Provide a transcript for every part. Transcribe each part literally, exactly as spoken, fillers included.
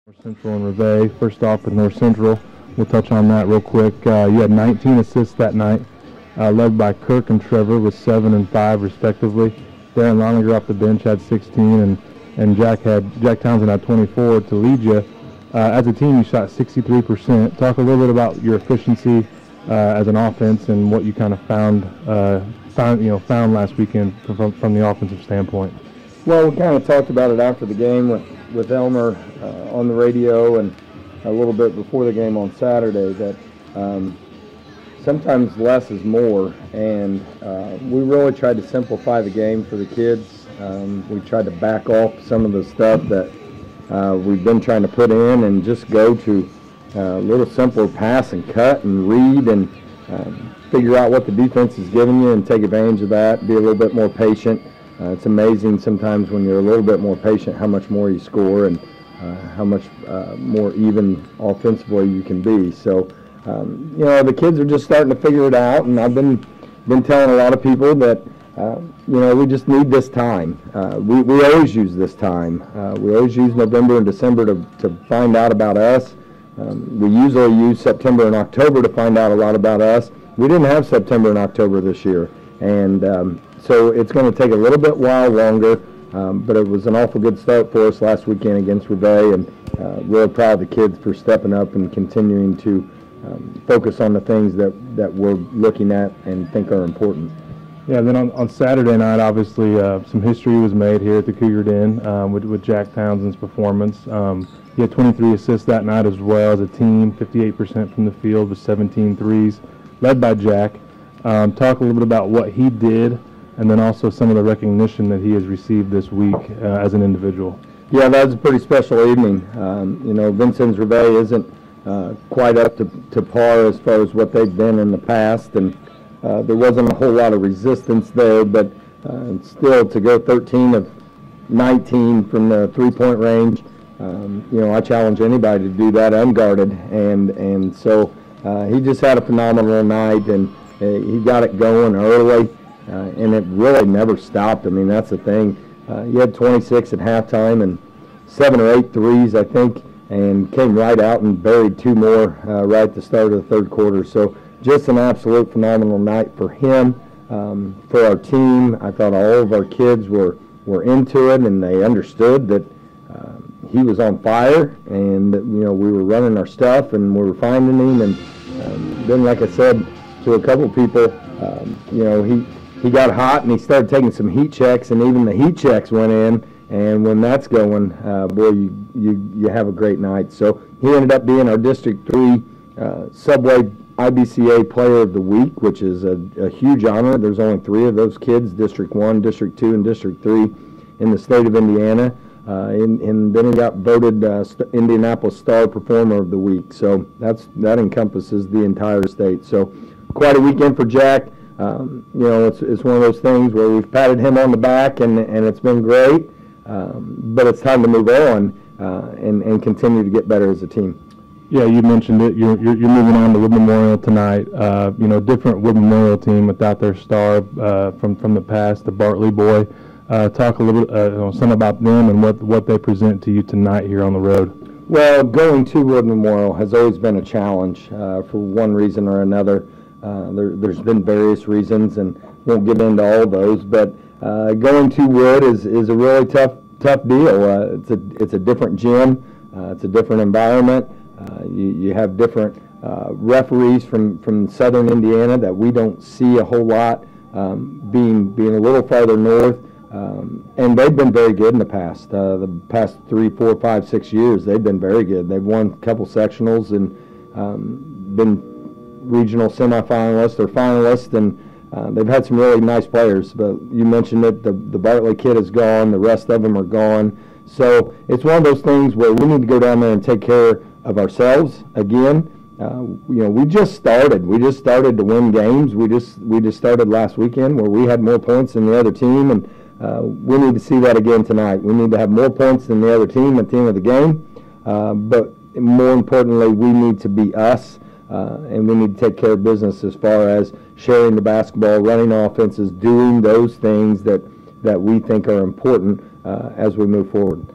North Central and Reveille. First off with North Central, we'll touch on that real quick. Uh, you had nineteen assists that night, uh, led by Kirk and Trevor with seven and five respectively. Darren Loninger off the bench had sixteen, and, and Jack had Jack Townsend had twenty-four to lead you. Uh, as a team, you shot sixty-three percent. Talk a little bit about your efficiency uh, as an offense and what you kind of found, uh, found you know found last weekend from, from the offensive standpoint. Well, we kind of talked about it after the game with, with Elmer uh, on the radio and a little bit before the game on Saturday that um, sometimes less is more, and uh, we really tried to simplify the game for the kids. Um, we tried to back off some of the stuff that uh, we've been trying to put in and just go to uh, a little simpler pass and cut and read and um, figure out what the defense is giving you and take advantage of that, be a little bit more patient. Uh, it's amazing sometimes when you're a little bit more patient how much more you score and uh, how much uh, more even offensively you can be. So, um, you know, the kids are just starting to figure it out, and I've been been telling a lot of people that, uh, you know, we just need this time. Uh, we, we always use this time. Uh, we always use November and December to, to find out about us. Um, we usually use September and October to find out a lot about us. We didn't have September and October this year, and um, so it's going to take a little bit while longer, um, but it was an awful good start for us last weekend against Reveille, and uh, really proud of the kids for stepping up and continuing to um, focus on the things that, that we're looking at and think are important. Yeah, then on, on Saturday night, obviously, uh, some history was made here at the Cougar Den um, with, with Jack Townsend's performance. Um, he had twenty-three assists that night as well as a team, fifty-eight percent from the field with seventeen threes, led by Jack. Um, talk a little bit about what he did, and then also some of the recognition that he has received this week uh, as an individual. Yeah, that was a pretty special evening. Um, you know, Vincennes Reveille isn't uh, quite up to, to par as far as what they've been in the past, and uh, there wasn't a whole lot of resistance there, but uh, still to go thirteen of nineteen from the three-point range, um, you know, I challenge anybody to do that unguarded, and, and so uh, he just had a phenomenal night, and uh, he got it going early. Uh, and it really never stopped. I mean, that's the thing. Uh, he had twenty-six at halftime and seven or eight threes, I think, and came right out and buried two more uh, right at the start of the third quarter. So just an absolute phenomenal night for him. Um, for our team, I thought all of our kids were, were into it, and they understood that um, he was on fire, and, you know, we were running our stuff, and we were finding him. And um, then, like I said to a couple of people, um, you know, he He got hot, and he started taking some heat checks, and even the heat checks went in. And when that's going, uh, boy, you, you you have a great night. So he ended up being our District three uh, Subway I B C A Player of the Week, which is a, a huge honor. There's only three of those kids, District one, District two, and District three in the state of Indiana. Uh, and, and then he got voted uh, St- Indianapolis Star Performer of the Week. So that's that encompasses the entire state. So quite a weekend for Jack. Um, you know, it's, it's one of those things where we've patted him on the back, and, and it's been great, um, but it's time to move on uh, and, and continue to get better as a team. Yeah, you mentioned it. You're, you're, you're moving on to Wood Memorial tonight. Uh, you know, different Wood Memorial team without their star uh, from, from the past, the Bartley boy. Uh, talk a little uh, you know, some about them and what, what they present to you tonight here on the road. Well, going to Wood Memorial has always been a challenge uh, for one reason or another. Uh, there, there's been various reasons, and won't get into all those. But uh, going to Wood is, is a really tough tough deal. Uh, it's a it's a different gym. Uh, it's a different environment. Uh, you you have different uh, referees from, from southern Indiana that we don't see a whole lot. Um, being being a little farther north, um, and they've been very good in the past. Uh, the past three, four, five, six years, they've been very good. They've won a couple sectionals and um, been regional semifinalists or finalists, and uh, they've had some really nice players. But you mentioned it, the, the Bartley kid is gone, the rest of them are gone. So it's one of those things where we need to go down there and take care of ourselves again. Uh, you know, we just started. We just started to win games. We just we just started last weekend where we had more points than the other team, and uh, we need to see that again tonight. We need to have more points than the other team at the end of the game. Uh, but more importantly, we need to be us. Uh, and we need to take care of business as far as sharing the basketball, running offenses, doing those things that, that we think are important uh, as we move forward.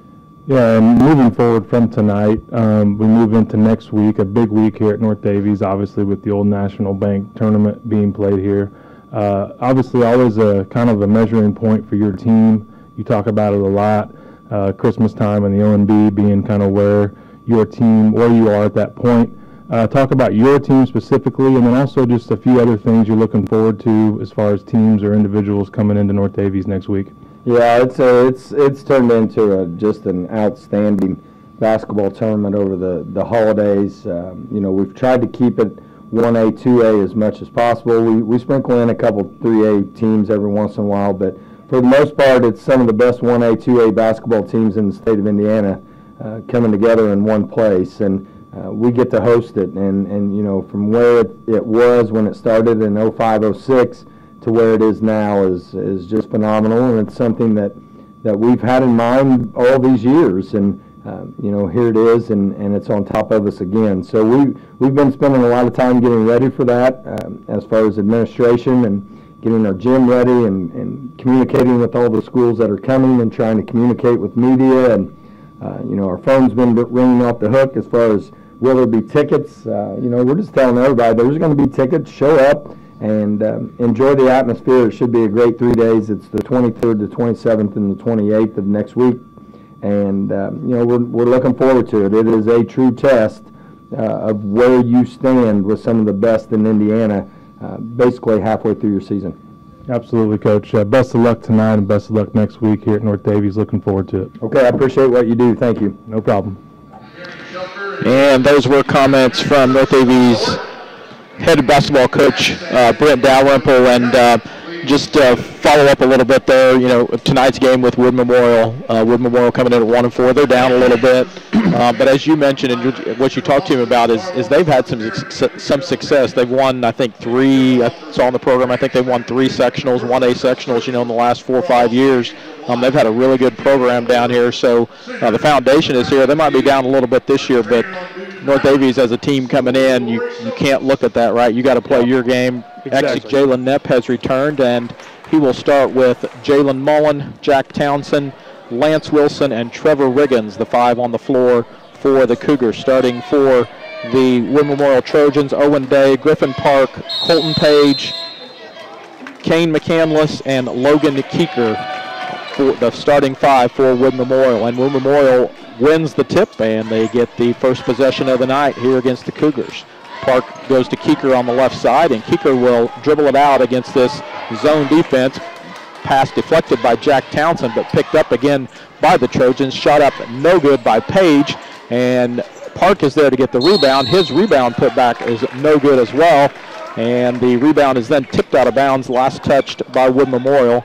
Yeah, and moving forward from tonight, um, we move into next week, a big week here at North Davies, obviously with the Old National Bank tournament being played here. Uh, obviously, always a kind of a measuring point for your team. You talk about it a lot. Uh, Christmas time and the O and B being kind of where your team, where you are at that point. Uh, talk about your team specifically, and then also just a few other things you're looking forward to as far as teams or individuals coming into North Davies next week. Yeah, it's a, it's it's turned into a, just an outstanding basketball tournament over the the holidays. Um, you know, we've tried to keep it one A, two A as much as possible. We we sprinkle in a couple three A teams every once in a while, but for the most part, it's some of the best one A, two A basketball teams in the state of Indiana uh, coming together in one place, and uh, we get to host it. And and you know, from where it, it was when it started in oh five, oh six. To where it is now is is just phenomenal, and it's something that that we've had in mind all these years, and um, you know, here it is, and, and it's on top of us again. So we we've been spending a lot of time getting ready for that, um, as far as administration and getting our gym ready, and, and communicating with all the schools that are coming, and trying to communicate with media, and uh, you know, our phone's been ringing off the hook as far as will there be tickets. Uh, you know, we're just telling everybody there's going to be tickets. Show up and um, enjoy the atmosphere. It should be a great three days. It's the twenty-third, the twenty-seventh, and the twenty-eighth of next week, and um, you know, we're we're looking forward to it. It is a true test uh, of where you stand with some of the best in Indiana, uh, basically halfway through your season. Absolutely, Coach. Uh, best of luck tonight, and best of luck next week here at North Davies. Looking forward to it. Okay, I appreciate what you do. Thank you. No problem. And those were comments from North Davies head basketball coach uh, Brent Dalrymple, and uh, just uh, follow up a little bit there. You know, tonight's game with Wood Memorial. Uh, Wood Memorial coming in at one and four. They're down a little bit, uh, but as you mentioned and what you talked to him about is is they've had some some success. They've won, I think, three. I saw on the program. I think they've won three sectionals, one A sectionals. You know, in the last four or five years. Um, they've had a really good program down here, so uh, the foundation is here. They might be down a little bit this year, but North Davies as a team coming in, you, you can't look at that, right? You got to play your game. Exactly. Actually, Jalen Knepp has returned, and he will start with Jalen Mullen, Jack Townsend, Lance Wilson, and Trevor Riggins, the five on the floor for the Cougars. Starting for the Wood Memorial Trojans, Owen Day, Griffin Park, Colton Page, Kane McCandless, and Logan Keeker. For the starting five for Wood Memorial, and Wood Memorial wins the tip, and they get the first possession of the night here against the Cougars. Park goes to Keeker on the left side, and Keeker will dribble it out against this zone defense. Pass deflected by Jack Townsend, but picked up again by the Trojans. Shot up no good by Page, and Park is there to get the rebound. His rebound put back is no good as well, and the rebound is then tipped out of bounds, last touched by Wood Memorial.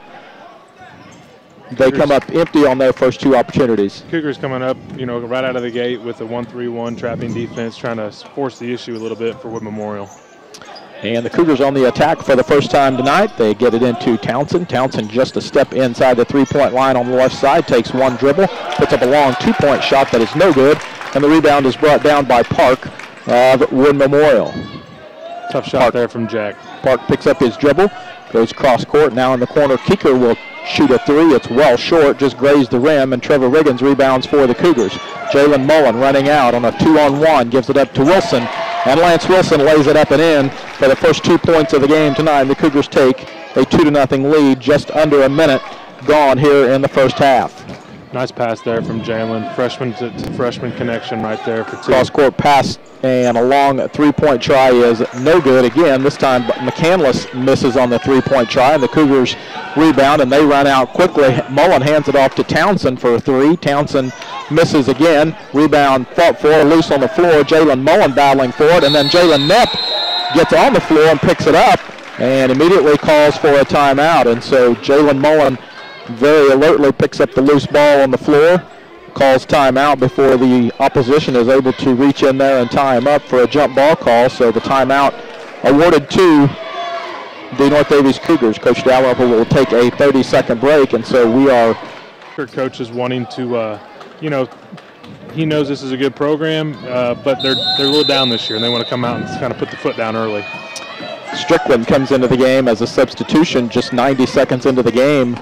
They come up empty on their first two opportunities. Cougars coming up, you know, right out of the gate with a one three one trapping defense, trying to force the issue a little bit for Wood Memorial. And the Cougars on the attack for the first time tonight. They get it into Townsend. Townsend just a step inside the three-point line on the left side, takes one dribble, puts up a long two-point shot that is no good, and the rebound is brought down by Park of Wood Memorial. Tough shot Park, there from Jack. Park picks up his dribble, goes cross court, now in the corner. Keeker will shoot a three. It's well short, just grazed the rim, and Trevor Riggins rebounds for the Cougars. Jalen Mullen running out on a two-on-one, gives it up to Wilson, and Lance Wilson lays it up and in for the first two points of the game tonight. The Cougars take a two to nothing lead, just under a minute gone here in the first half. Nice pass there from Jalen. Freshman to, to freshman connection right there for two. Cross-court pass and a long three-point try is no good again. This time McCandless misses on the three-point try, and the Cougars rebound, and they run out quickly. Mullen hands it off to Townsend for a three. Townsend misses again. Rebound fought for, loose on the floor. Jalen Mullen battling for it, and then Jalen Knepp gets on the floor and picks it up and immediately calls for a timeout. And so Jalen Mullen very alertly picks up the loose ball on the floor, calls timeout before the opposition is able to reach in there and tie him up for a jump ball call. So the timeout awarded to the North Davies Cougars. Coach Dalrymple will take a thirty-second break, and so we are. Coach is wanting to, uh, you know, he knows this is a good program, uh, but they're they're a little down this year, and they want to come out and kind of put the foot down early. Strickland comes into the game as a substitution just ninety seconds into the game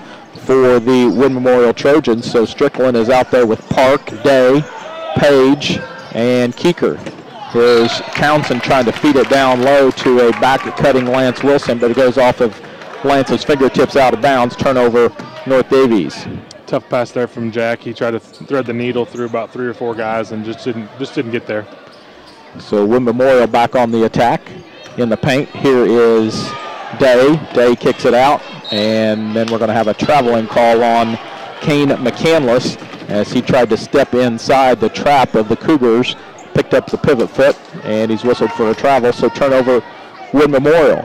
for the Wynn Memorial Trojans. So Strickland is out there with Park, Day, Page, and Keeker. Here's Townsend trying to feed it down low to a back-cutting Lance Wilson, but it goes off of Lance's fingertips out of bounds. Turnover, North Davies. Tough pass there from Jack. He tried to thread the needle through about three or four guys and just didn't just didn't get there. So Wynn Memorial back on the attack in the paint. Here is Day. Day kicks it out, and then we're going to have a traveling call on Kane McCandless as he tried to step inside the trap of the Cougars, picked up the pivot foot, and he's whistled for a travel. So turnover, Wynn Memorial.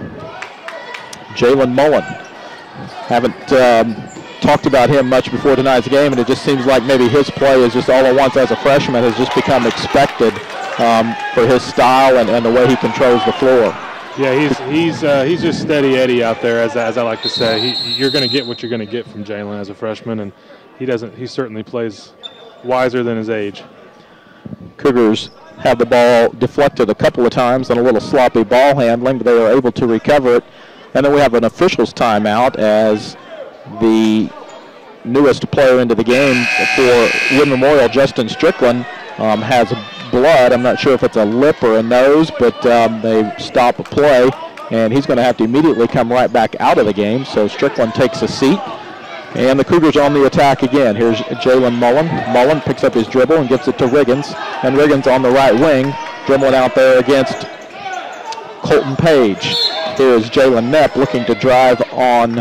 Jalen Mullen. Haven't um, talked about him much before tonight's game, and it just seems like maybe his play is just all at once as a freshman has just become expected um, for his style and, and the way he controls the floor. Yeah, he's he's uh, he's just steady Eddie out there, as as I like to say. He, you're going to get what you're going to get from Jalen as a freshman, and he doesn't. He certainly plays wiser than his age. Cougars have the ball deflected a couple of times and a little sloppy ball handling, but they are able to recover it. And then we have an officials timeout as the newest player into the game for Wynn Memorial, Justin Strickland, um, has blood. I'm not sure if it's a lip or a nose, but um, they stop a play, and he's going to have to immediately come right back out of the game. So Strickland takes a seat, and the Cougars on the attack again. Here's Jalen Mullen. Mullen picks up his dribble and gives it to Riggins, and Riggins on the right wing, dribbling out there against Colton Page. Here is Jalen Knepp looking to drive on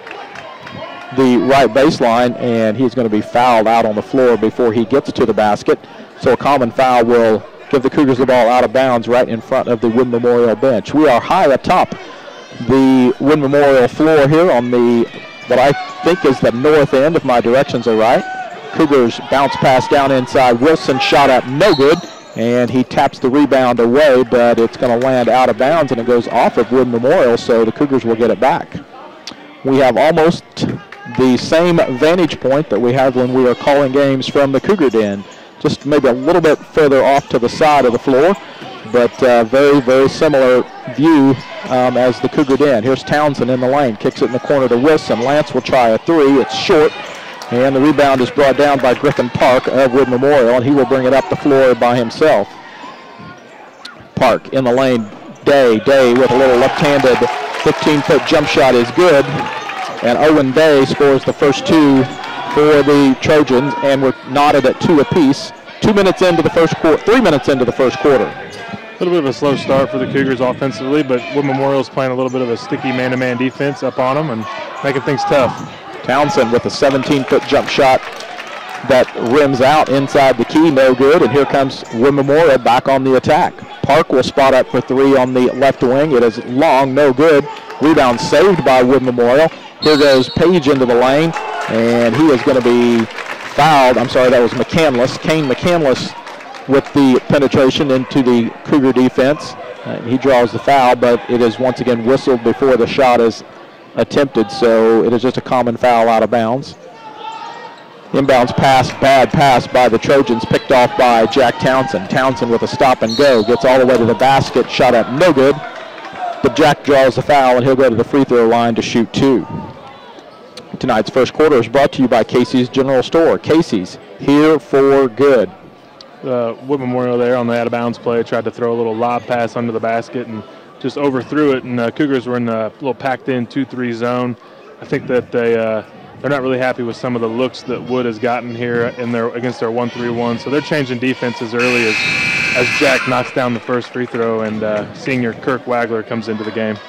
the right baseline, and he's going to be fouled out on the floor before he gets to the basket. So a common foul will give the Cougars the ball out of bounds right in front of the Wynn Memorial bench. We are high atop the Wynn Memorial floor here on the, what I think is the north end, if my directions are right. Cougars bounce pass down inside. Wilson shot up, no good. And he taps the rebound away, but it's going to land out of bounds, and it goes off of Wynn Memorial, so the Cougars will get it back. We have almost the same vantage point that we have when we are calling games from the Cougar Den. Just maybe a little bit further off to the side of the floor, but uh, very, very similar view um, as the Cougar Den. Here's Townsend in the lane, kicks it in the corner to Wilson. Lance will try a three. It's short. And the rebound is brought down by Griffin Park of Wynn Memorial, and he will bring it up the floor by himself. Park in the lane. Day, Day with a little left-handed fifteen-foot jump shot is good. And Owen Day scores the first two for the Trojans, and we're knotted at two apiece. Two minutes into the first quarter, three minutes into the first quarter. A little bit of a slow start for the Cougars offensively, but Wynn Memorial's playing a little bit of a sticky man-to-man defense up on them and making things tough. Townsend with a seventeen-foot jump shot that rims out inside the key, no good. And here comes Wynn Memorial back on the attack. Park will spot up for three on the left wing. It is long, no good. Rebound saved by Wynn Memorial. Here goes Page into the lane, and he is going to be fouled. I'm sorry, that was McCandless. Kane McCandless with the penetration into the Cougar defense. Uh, he draws the foul, but it is once again whistled before the shot is attempted, so it is just a common foul out of bounds. Inbounds pass, bad pass by the Trojans, picked off by Jack Townsend. Townsend with a stop and go, gets all the way to the basket, shot up no good, but Jack draws the foul and he'll go to the free throw line to shoot two. Tonight's first quarter is brought to you by Casey's General Store. Casey's, here for good. Uh, Wynn Memorial there on the out of bounds play tried to throw a little lob pass under the basket and just overthrew it, and uh, Cougars were in a little packed-in two three zone. I think that they uh, they're not really happy with some of the looks that Wood has gotten here in their against their one three one. So they're changing defense as early as as Jack knocks down the first free throw, and uh, senior Kirk Wagler comes into the game.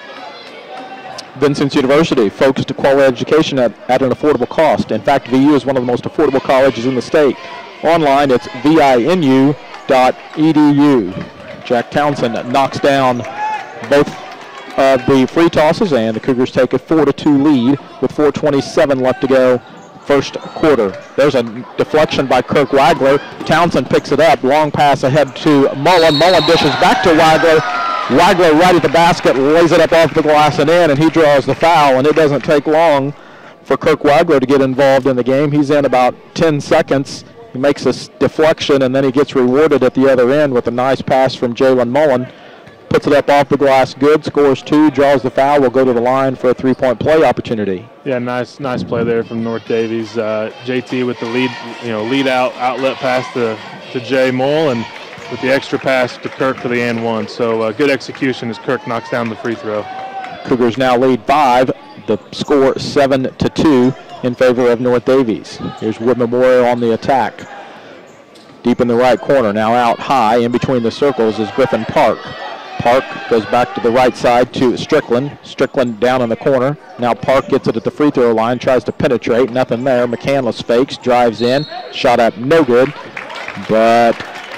Vincent University, focused to quality education at, at an affordable cost. In fact, V U is one of the most affordable colleges in the state. Online, it's V I N U dot E D U. Jack Townsend knocks down both of the free tosses, and the Cougars take a four to two lead with four twenty-seven left to go first quarter. There's a deflection by Kirk Wagler. Townsend picks it up. Long pass ahead to Mullen. Mullen dishes back to Wagler. Wagler right at the basket, lays it up off the glass and in, and he draws the foul, and it doesn't take long for Kirk Wagler to get involved in the game. He's in about ten seconds. He makes a deflection, and then he gets rewarded at the other end with a nice pass from Jalen Mullen. puts it up off the glass, good, scores two, draws the foul, will go to the line for a three-point play opportunity. Yeah, nice, nice play there from North Davies. Uh, J T with the lead, you know, lead out outlet pass to to Jay Moll, and with the extra pass to Kirk for the and one. So uh, good execution as Kirk knocks down the free throw. Cougars now lead five. The score seven to two in favor of North Davies. Here's Wood Memorial on the attack. Deep in the right corner, now out high in between the circles is Griffin Park. Park goes back to the right side to Strickland. Strickland down in the corner. Now Park gets it at the free throw line, tries to penetrate, nothing there. McCandless fakes, drives in, shot up, no good. But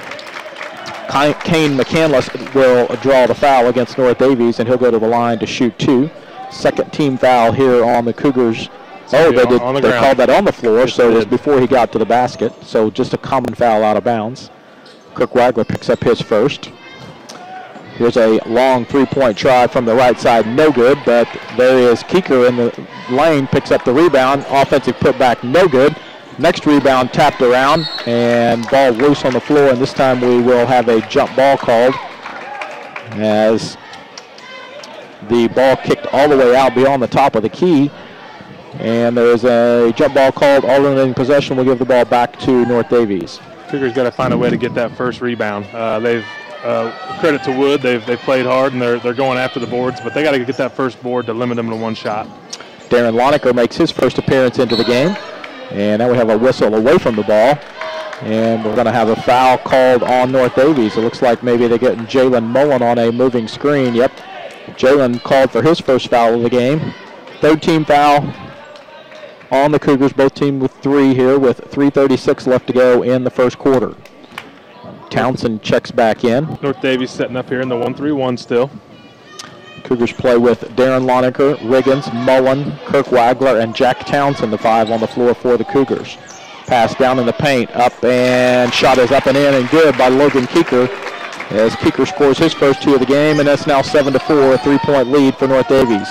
Kane McCandless will draw the foul against North Davies, and he'll go to the line to shoot two. Second team foul here on the Cougars. Oh, they did. The they called that on the floor, yes, so it was before he got to the basket. So just a common foul out of bounds. Kirk Wagler picks up his first. Here's a long three-point try from the right side, no good, but there is Keeker in the lane, picks up the rebound. Offensive putback, no good. Next rebound tapped around, and ball loose on the floor, and this time we will have a jump ball called as the ball kicked all the way out beyond the top of the key. And there is a jump ball called. Alternating possession will give the ball back to North Davies. Cougars got to find a way to get that first rebound. Uh, they've uh, credit to Wood. They've they played hard and they're they're going after the boards, but they got to get that first board to limit them to one shot. Darren Lonecker makes his first appearance into the game, and now we have a whistle away from the ball, and we're going to have a foul called on North Davies. It looks like maybe they're getting Jalen Mullen on a moving screen. Yep, Jalen called for his first foul of the game. Third team foul on the Cougars, both teams with three here with three thirty-six left to go in the first quarter. Townsend checks back in. North Davies setting up here in the one three one still. Cougars play with Darren Lonecker, Riggins, Mullen, Kirk Wagler, and Jack Townsend, the five on the floor for the Cougars. Pass down in the paint, up and shot is up and in and good by Logan Keeker as Keeker scores his first two of the game, and that's now seven to four, a three-point lead for North Davies.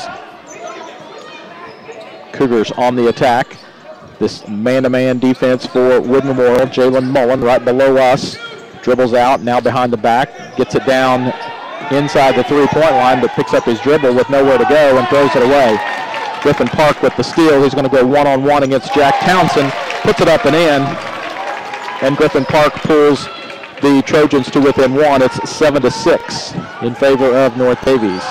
Cougars on the attack. This man-to-man defense for Wood Memorial. Jalen Mullen right below us. Dribbles out, now behind the back. Gets it down inside the three-point line, but picks up his dribble with nowhere to go and throws it away. Griffin Park with the steal. He's going to go one-on-one against Jack Townsend. Puts it up and in. And Griffin Park pulls the Trojans to within one. It's seven to six in favor of North Davies.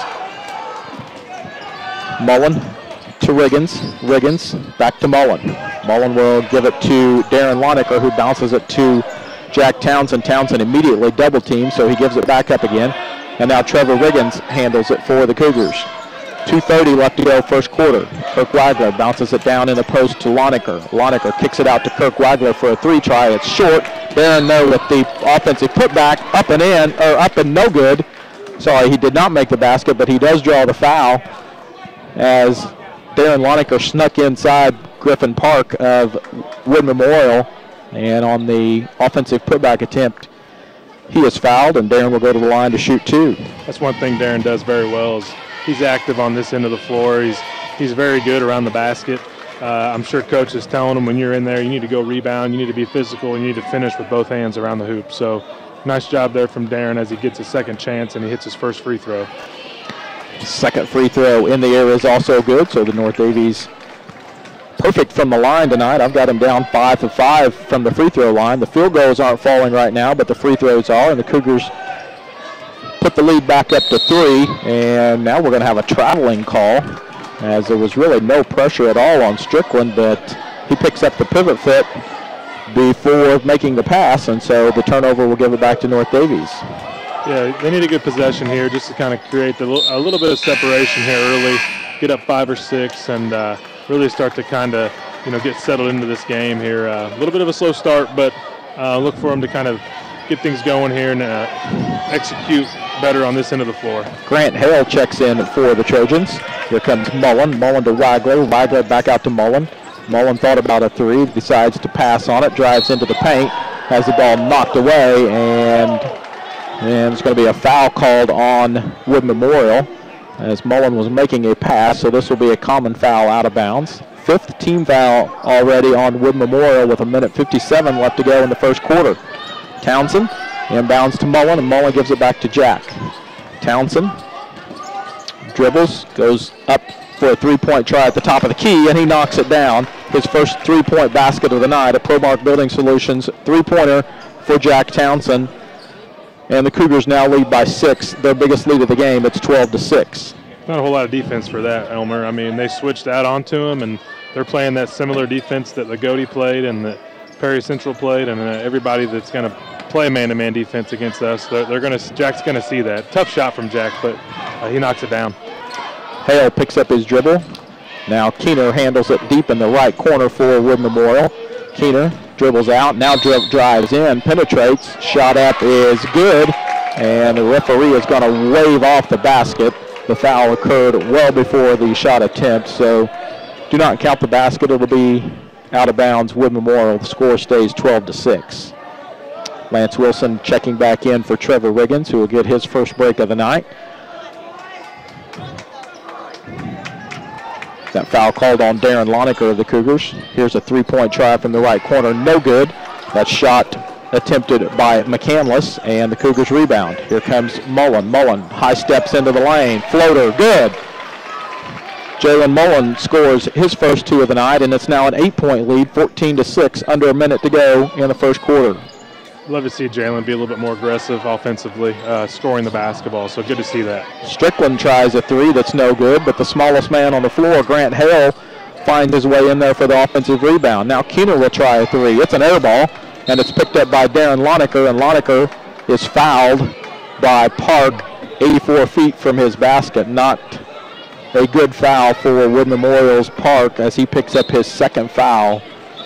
Mullen to Riggins. Riggins back to Mullen. Mullen will give it to Darren Lonecker, who bounces it to Jack Townsend. Townsend immediately double teamed, so he gives it back up again. And now Trevor Riggins handles it for the Cougars. two thirty left to go first quarter. Kirk Wagler bounces it down in the post to Lonecker. Lonecker kicks it out to Kirk Wagler for a three try. It's short. Darren No with the offensive putback, up and in, or up and no good. Sorry, he did not make the basket, but he does draw the foul as Darren Lonecker snuck inside Griffin Park of Wood Memorial, and on the offensive putback attempt, he is fouled, and Darren will go to the line to shoot two. That's one thing Darren does very well is he's active on this end of the floor. He's he's very good around the basket. Uh, I'm sure coach is telling him when you're in there, you need to go rebound, you need to be physical, you need to finish with both hands around the hoop. So nice job there from Darren as he gets a second chance and he hits his first free throw. Second free throw in the air is also good, so the North Davies perfect from the line tonight. I've got him down five for five from the free throw line. The field goals aren't falling right now, but the free throws are, and the Cougars put the lead back up to three, and now we're going to have a traveling call as there was really no pressure at all on Strickland, but he picks up the pivot foot before making the pass, and so the turnover will give it back to North Davies. Yeah, they need a good possession here just to kind of create the, a little bit of separation here early, get up five or six, and uh, really start to kind of, you know, get settled into this game here. Uh, a little bit of a slow start, but uh, look for them to kind of get things going here and uh, execute better on this end of the floor. Grant Hale checks in for the Trojans. Here comes Mullen. Mullen to Wagler. Wagler back out to Mullen. Mullen thought about a three, decides to pass on it, drives into the paint, has the ball knocked away, and, and it's going to be a foul called on Wood Memorial as Mullen was making a pass, so this will be a common foul out of bounds. Fifth team foul already on Wood Memorial with a minute fifty-seven left to go in the first quarter. Townsend inbounds to Mullen, and Mullen gives it back to Jack. Townsend dribbles, goes up for a three-point try at the top of the key, and he knocks it down. His first three-point basket of the night, a ProMark Building Solutions three-pointer for Jack Townsend. And the Cougars now lead by six, their biggest lead of the game. It's twelve to six. Not a whole lot of defense for that, Elmer. I mean, they switched that onto him, and they're playing that similar defense that Lagodi played and that Perry Central played, and uh, everybody that's going to play man-to-man defense against us, they're, they're going to. Jack's going to see that. Tough shot from Jack, but uh, he knocks it down. Hale picks up his dribble. Now Keener handles it deep in the right corner for Wood Memorial. Keener dribbles out, now dri drives in, penetrates, shot up is good, and the referee is going to wave off the basket. The foul occurred well before the shot attempt, so do not count the basket. It'll be out of bounds, Wood Memorial. The score stays twelve to six. Lance Wilson checking back in for Trevor Riggins, who will get his first break of the night. That foul called on Darren Lonecker of the Cougars. Here's a three-point try from the right corner. No good. That shot attempted by McCandless, and the Cougars rebound. Here comes Mullen. Mullen high steps into the lane. Floater, good. Jalen Mullen scores his first two of the night, and it's now an eight-point lead, fourteen to six, under a minute to go in the first quarter. Love to see Jalen be a little bit more aggressive offensively, uh, scoring the basketball, so good to see that. Strickland tries a three that's no good, but the smallest man on the floor, Grant Hale, finds his way in there for the offensive rebound. Now Keener will try a three. It's an air ball, and it's picked up by Darren Lonecker, and Lonecker is fouled by Park eighty-four feet from his basket. Not a good foul for Wood Memorial's Park as he picks up his second foul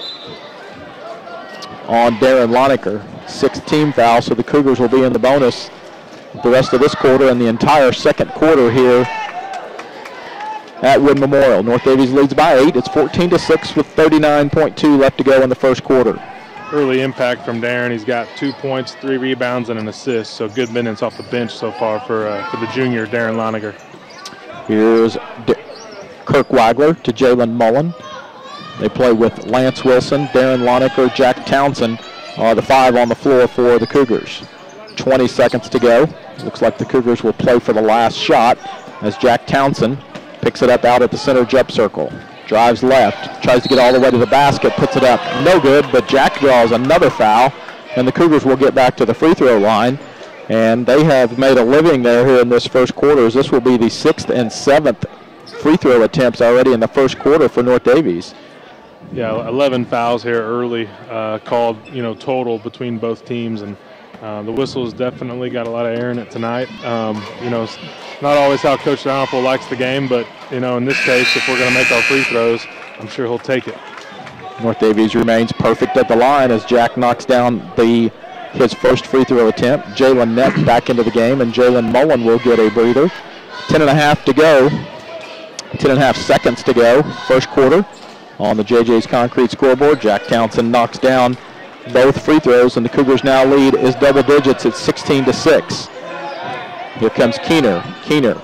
on Darren Lonecker. Sixth team foul, so the Cougars will be in the bonus the rest of this quarter and the entire second quarter here at Wood Memorial. North Davies leads by eight. It's fourteen to six with thirty-nine point two left to go in the first quarter. Early impact from Darren. He's got two points, three rebounds, and an assist, so good minutes off the bench so far for, uh, for the junior Darren Lonecker. Here's D Kirk Wagler to Jalen Mullen. They play with Lance Wilson, Darren Lonecker, Jack Townsend are the five on the floor for the Cougars. twenty seconds to go. Looks like the Cougars will play for the last shot as Jack Townsend picks it up out at the center jump circle. Drives left, tries to get all the way to the basket, puts it up, no good, but Jack draws another foul, and the Cougars will get back to the free throw line. And they have made a living there here in this first quarter, as this will be the sixth and seventh free throw attempts already in the first quarter for North Davies. Yeah, eleven fouls here early, uh, called, you know, total between both teams, and uh, the whistle's definitely got a lot of air in it tonight. Um, you know, it's not always how Coach Downapple likes the game, but, you know, in this case, if we're going to make our free throws, I'm sure he'll take it. North Davies remains perfect at the line as Jack knocks down the his first free throw attempt. Jalen Neck back into the game, and Jalen Mullen will get a breather. Ten and a half to go. Ten and a half seconds to go. First quarter. On the J J's concrete scoreboard, Jack Townsend knocks down both free throws, and the Cougars now lead is double digits at sixteen to six. Here comes Keener. Keener.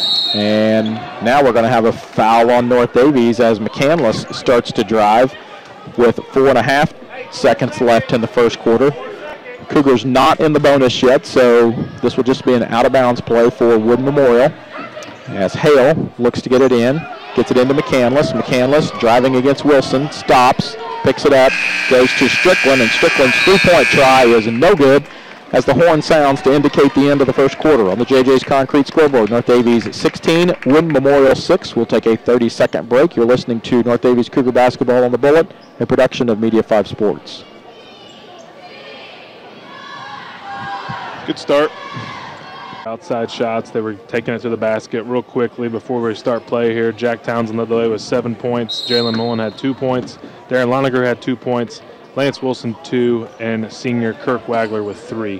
And now we're going to have a foul on North Davies as McCandless starts to drive with four and a half seconds left in the first quarter. Cougars not in the bonus yet, so this will just be an out-of-bounds play for Wood Memorial as Hale looks to get it in. Gets it into McCandless. McCandless driving against Wilson. Stops. Picks it up. Goes to Strickland. And Strickland's three-point try is no good as the horn sounds to indicate the end of the first quarter. On the J J's concrete scoreboard, North Davies sixteen, Wood Memorial six. We'll take a thirty-second break. You're listening to North Davies Cougar Basketball on the Bullet, a production of Media five Sports. Good start. Outside shots, they were taking it to the basket real quickly before we start play here. Jack Townsend led the way with seven points. Jalen Mullen had two points. Darren Lonecker had two points. Lance Wilson two, and senior Kirk Wagler with three.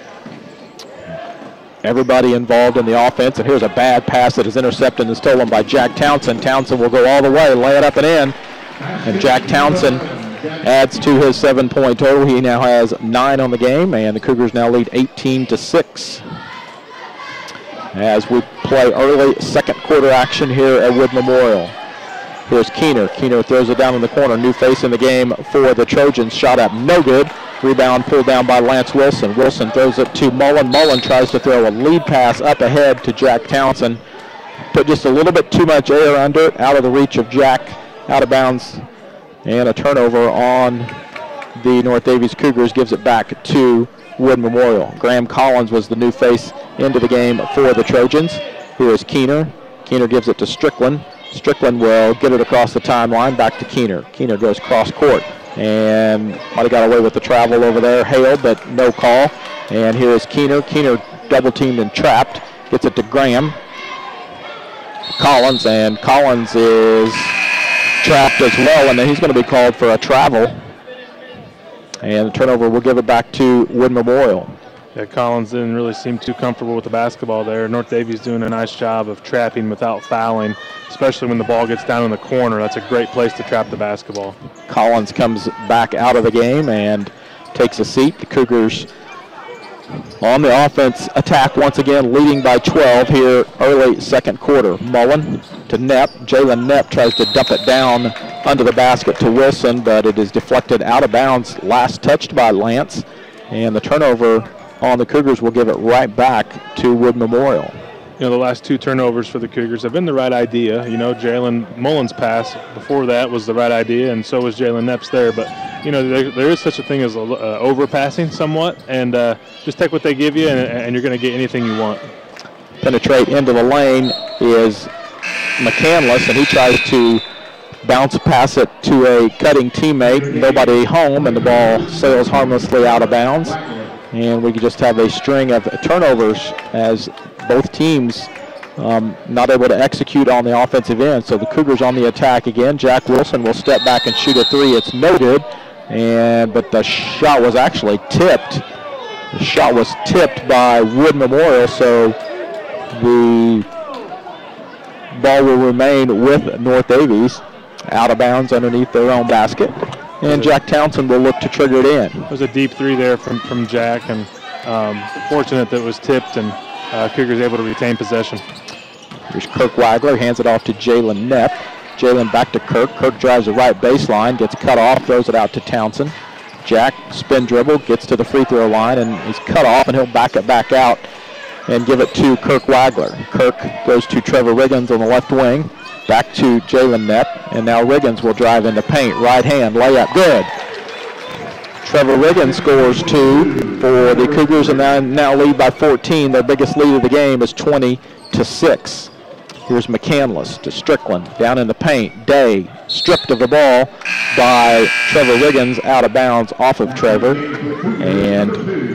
Everybody involved in the offense, and here's a bad pass that is intercepted and is stolen by Jack Townsend. Townsend will go all the way, lay it up and in, and Jack Townsend adds to his seven-point total. He now has nine on the game, and the Cougars now lead eighteen to six. As we play early second quarter action here at Wood Memorial. Here's Keener. Keener throws it down in the corner. New face in the game for the Trojans. Shot up, no good. Rebound pulled down by Lance Wilson. Wilson throws it to Mullen. Mullen tries to throw a lead pass up ahead to Jack Townsend. Put just a little bit too much air under it, out of the reach of Jack, out of bounds. And a turnover on the North Davies Cougars gives it back to Wood Memorial. Graham Collins was the new face into the game for the Trojans. Here is Keener. Keener gives it to Strickland. Strickland will get it across the timeline, back to Keener. Keener goes cross court and might have got away with the travel over there. Hale, but no call. And here is Keener. Keener double teamed and trapped. Gets it to Graham. Collins, and Collins is trapped as well, and then he's going to be called for a travel. And the turnover will give it back to Wood Memorial. Yeah, Collins didn't really seem too comfortable with the basketball there. North Davies doing a nice job of trapping without fouling, especially when the ball gets down in the corner. That's a great place to trap the basketball. Collins comes back out of the game and takes a seat. The Cougars on the offense attack once again, leading by twelve here early second quarter. Mullen to Knepp. Jalen Knepp tries to dump it down under the basket to Wilson, but it is deflected out of bounds, last touched by Lance. And the turnover on the Cougars will give it right back to Wood Memorial. You know, the last two turnovers for the Cougars have been the right idea. You know, Jalen Mullen's pass before that was the right idea, and so was Jalen Knepp's there. But, you know, there, there is such a thing as uh, overpassing somewhat, and uh, just take what they give you, and, and you're going to get anything you want. Penetrate into the lane is McCandless, and he tries to bounce pass it to a cutting teammate. Nobody home, and the ball sails harmlessly out of bounds. And we could just have a string of turnovers as both teams um, not able to execute on the offensive end. So the Cougars on the attack again. Jack Wilson will step back and shoot a three. It's no good, and but the shot was actually tipped. The shot was tipped by Wood Memorial, so the ball will remain with North Davies out of bounds underneath their own basket. And Jack Townsend will look to trigger it in. It was a deep three there from, from Jack, and um, fortunate that it was tipped, and uh, Cougars able to retain possession. Here's Kirk Wagler, hands it off to Jalen Knepp. Jalen back to Kirk. Kirk drives the right baseline, gets cut off, throws it out to Townsend. Jack, spin dribble, gets to the free throw line, and he's cut off, and he'll back it back out and give it to Kirk Wagler. Kirk goes to Trevor Riggins on the left wing. Back to Jalen Knepp, and now Riggins will drive into paint. Right hand, layup, good. Trevor Riggins scores two for the Cougars, and now, now lead by fourteen. Their biggest lead of the game is twenty to six. Here's McCandless to Strickland, down in the paint. Day stripped of the ball by Trevor Riggins, out of bounds off of Trevor. And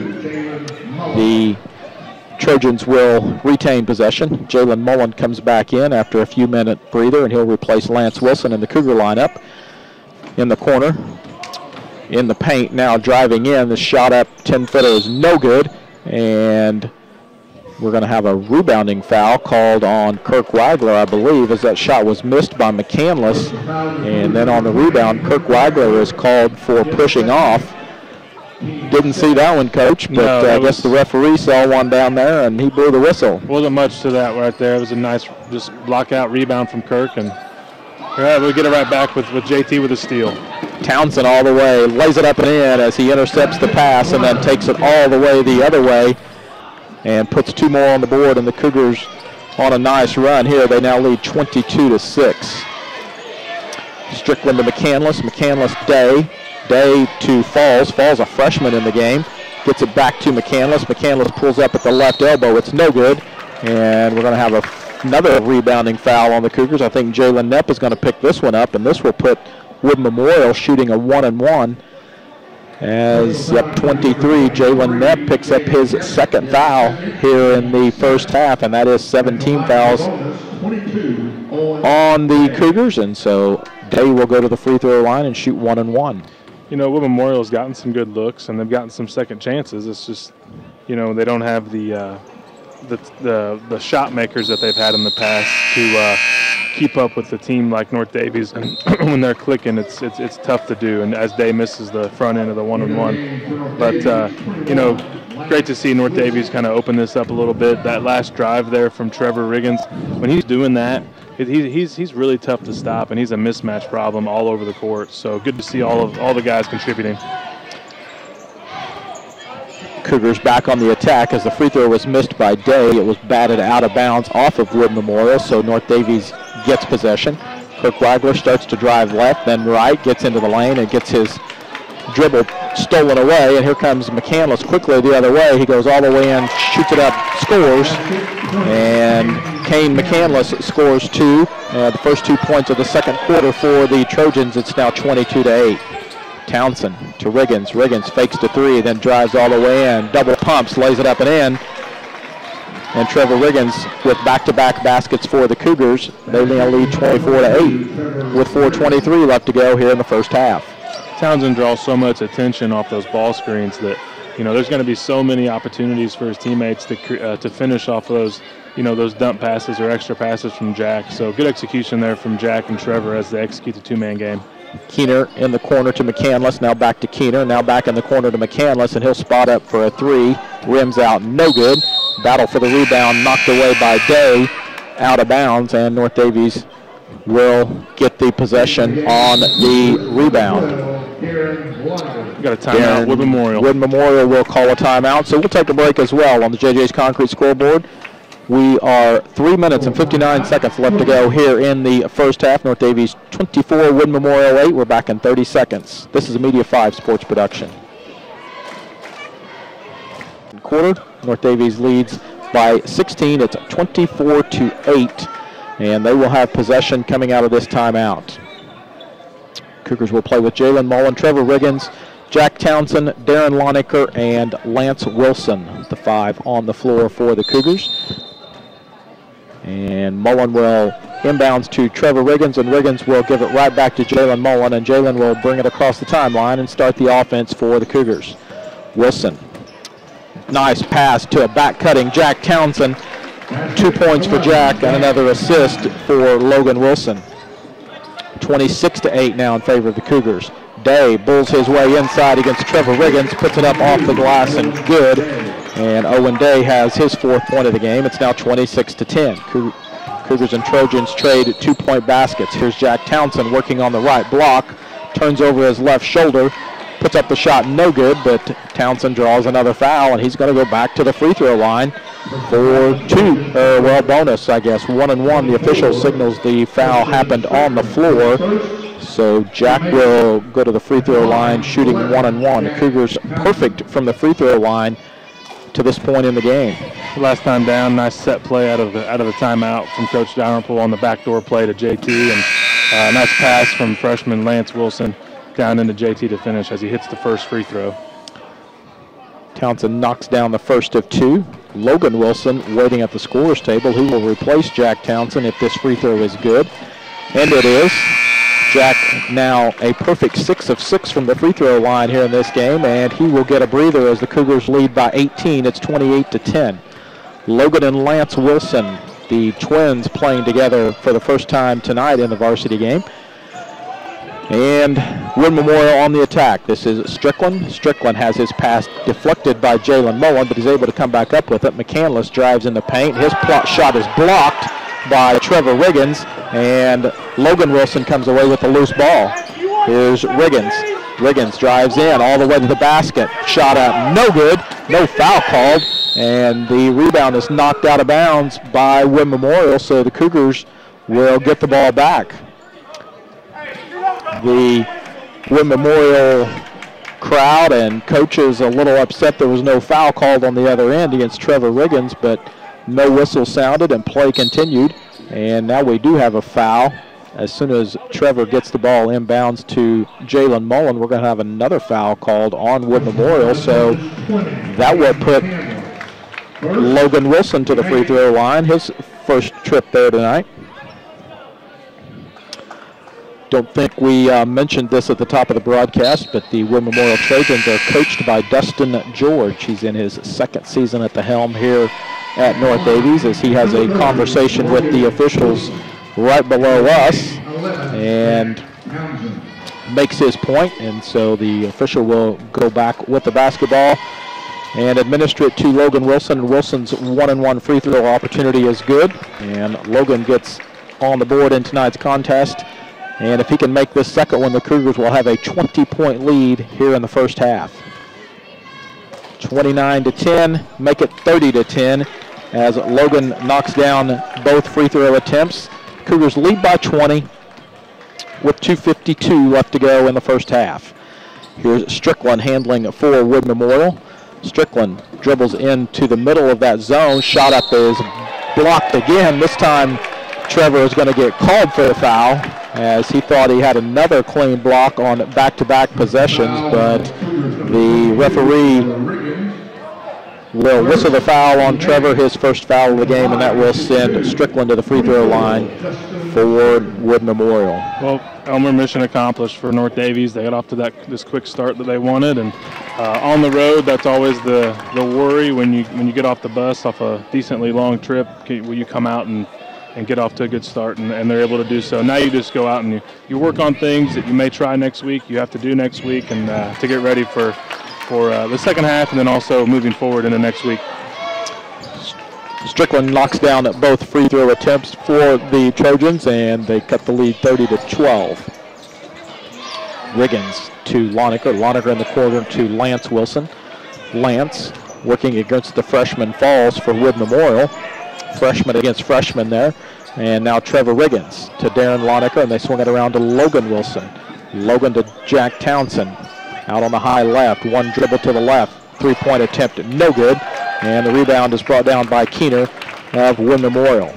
the Trojans will retain possession. Jalen Mullen comes back in after a few minute breather, and he'll replace Lance Wilson in the Cougar lineup. In the corner, in the paint, now driving in. The shot up ten footer is no good, and we're going to have a rebounding foul called on Kirk Wagler, I believe, as that shot was missed by McCandless. And then on the rebound, Kirk Wagler is called for pushing off. Didn't see that one, Coach, but no, uh, I guess the referee saw one down there, and he blew the whistle. Wasn't much to that right there. It was a nice just block-out rebound from Kirk, and all right, we'll get it right back with, with J T with a steal. Townsend all the way, lays it up and in as he intercepts the pass and then takes it all the way the other way and puts two more on the board, and the Cougars on a nice run here. They now lead twenty-two to six. Strickland to McCandless, McCandless Day. Day to Falls. Falls a freshman in the game. Gets it back to McCandless. McCandless pulls up at the left elbow. It's no good. And we're going to have a, another rebounding foul on the Cougars. I think Jalen Knepp is going to pick this one up, and this will put Wood Memorial shooting a one and one. As, yep, twenty-three, Jalen Knepp picks up his second foul here in the first half, and that is seventeen fouls on the Cougars. And so Day will go to the free throw line and shoot one and one. You know, Wood Memorial's gotten some good looks, and they've gotten some second chances. It's just, you know, they don't have the uh, the, the the shot makers that they've had in the past to uh, keep up with the team like North Davies. And when they're clicking, it's it's it's tough to do. And as Day misses the front end of the one and one, but uh, you know, great to see North Davies kind of open this up a little bit. That last drive there from Trevor Riggins, when he's doing that, it, he, he's he's really tough to stop, and he's a mismatch problem all over the court. So good to see all of all the guys contributing. Cougars back on the attack as the free throw was missed by Day. It was batted out of bounds off of Wood Memorial, so North Davies gets possession. Kirk Wagler starts to drive left, then right, gets into the lane and gets his dribble stolen away, and here comes McCandless quickly the other way. He goes all the way in, shoots it up, scores, and Kane McCandless scores two. Uh, the first two points of the second quarter for the Trojans. It's now twenty-two to eight. Townsend to Riggins. Riggins fakes to three, then drives all the way in, double pumps, lays it up and in. And Trevor Riggins with back-to-back baskets for the Cougars. They now lead twenty-four to eight with four twenty-three left to go here in the first half. Townsend draws so much attention off those ball screens that, you know, there's going to be so many opportunities for his teammates to uh, to finish off of those, you know, those dump passes or extra passes from Jack. So good execution there from Jack and Trevor as they execute the two-man game. Keener in the corner to McCandless, now back to Keener, now back in the corner to McCandless, and he'll spot up for a three. Rims out, no good. Battle for the rebound, knocked away by Day, out of bounds, and North Davies will get the possession on the rebound. We got a timeout, Wood Memorial. Wood Memorial will call a timeout, so we'll take a break as well on the J J's Concrete scoreboard. We are three minutes and fifty-nine seconds left to go here in the first half. North Davies twenty-four, Wood Memorial eight. We're back in thirty seconds. This is a Media five sports production. Quarter, North Davies leads by sixteen. It's twenty-four to eight, and they will have possession coming out of this timeout. Cougars will play with Jalen Mullen, Trevor Riggins, Jack Townsend, Darren Lonecker, and Lance Wilson, the five on the floor for the Cougars. And Mullen will inbounds to Trevor Riggins, and Riggins will give it right back to Jalen Mullen, and Jalen will bring it across the timeline and start the offense for the Cougars. Wilson, nice pass to a back-cutting Jack Townsend. Two points for Jack and another assist for Logan Wilson. twenty-six to eight now in favor of the Cougars. Day bulls his way inside against Trevor Riggins, puts it up off the glass and good. And Owen Day has his fourth point of the game. It's now twenty-six to ten. Cougars and Trojans trade two-point baskets. Here's Jack Townsend working on the right block, turns over his left shoulder, puts up the shot, no good, but Townsend draws another foul, and he's going to go back to the free throw line for two, uh, well, bonus, I guess, one and one. The official signals the foul happened on the floor, so Jack will go to the free throw line shooting one and one. The Cougars perfect from the free throw line to this point in the game. Last time down, nice set play out of the out of the timeout from Coach Dalrymple on the backdoor play to J T, and uh, nice pass from freshman Lance Wilson down into J T to finish as he hits the first free throw. Townsend knocks down the first of two. Logan Wilson waiting at the scorer's table. He will replace Jack Townsend if this free throw is good. And it is. Jack now a perfect six of six from the free throw line here in this game, and he will get a breather as the Cougars lead by eighteen. It's twenty-eight to ten. Logan and Lance Wilson, the twins, playing together for the first time tonight in the varsity game. And Wood Memorial on the attack. This is Strickland. Strickland has his pass deflected by Jalen Mullen, but he's able to come back up with it. McCandless drives in the paint. His plot shot is blocked by Trevor Riggins, and Logan Wilson comes away with the loose ball. Here's Riggins. Riggins drives in all the way to the basket. Shot up, no good. No foul called, and the rebound is knocked out of bounds by Wood Memorial, so the Cougars will get the ball back. The Wood Memorial crowd and coaches a little upset there was no foul called on the other end against Trevor Riggins, but no whistle sounded and play continued. And now we do have a foul. As soon as Trevor gets the ball inbounds to Jalen Mullen, we're going to have another foul called on Wood Memorial. So that will put Logan Wilson to the free throw line, his first trip there tonight. Don't think we uh, mentioned this at the top of the broadcast, but the Wood Memorial Trojans are coached by Dustin George. He's in his second season at the helm here at North Davies as he has a conversation with the officials right below us and makes his point. And so the official will go back with the basketball and administer it to Logan Wilson. And Wilson's one and one free throw opportunity is good. And Logan gets on the board in tonight's contest. And if he can make this second one, the Cougars will have a twenty-point lead here in the first half. twenty-nine to ten, make it thirty to ten as Logan knocks down both free throw attempts. Cougars lead by twenty with two fifty-two left to go in the first half. Here's Strickland handling for Wood Memorial. Strickland dribbles into the middle of that zone. Shot up is blocked again. This time Trevor is going to get called for the foul as he thought he had another clean block on back-to-back possessions, but the referee will whistle the foul on Trevor, his first foul of the game, and that will send Strickland to the free throw line for Wood Memorial. Well, Elmer, mission accomplished for North Davies. They got off to that this quick start that they wanted, and uh, on the road, that's always the the worry when you when you get off the bus off a decently long trip. Will you come out and and get off to a good start, and, and they're able to do so. Now you just go out and you, you work on things that you may try next week, you have to do next week, and uh, to get ready for for uh, the second half, and then also moving forward into next week. Strickland knocks down both free throw attempts for the Trojans, and they cut the lead thirty to twelve. Riggins to Lonecker. Lonecker in the corner to Lance Wilson. Lance working against the freshman Falls for Wood Memorial. Freshman against freshman there. And now Trevor Riggins to Darren Lonecker, and they swing it around to Logan Wilson. Logan to Jack Townsend. Out on the high left, one dribble to the left. Three-point attempt, no good. And the rebound is brought down by Keener of Wood Memorial.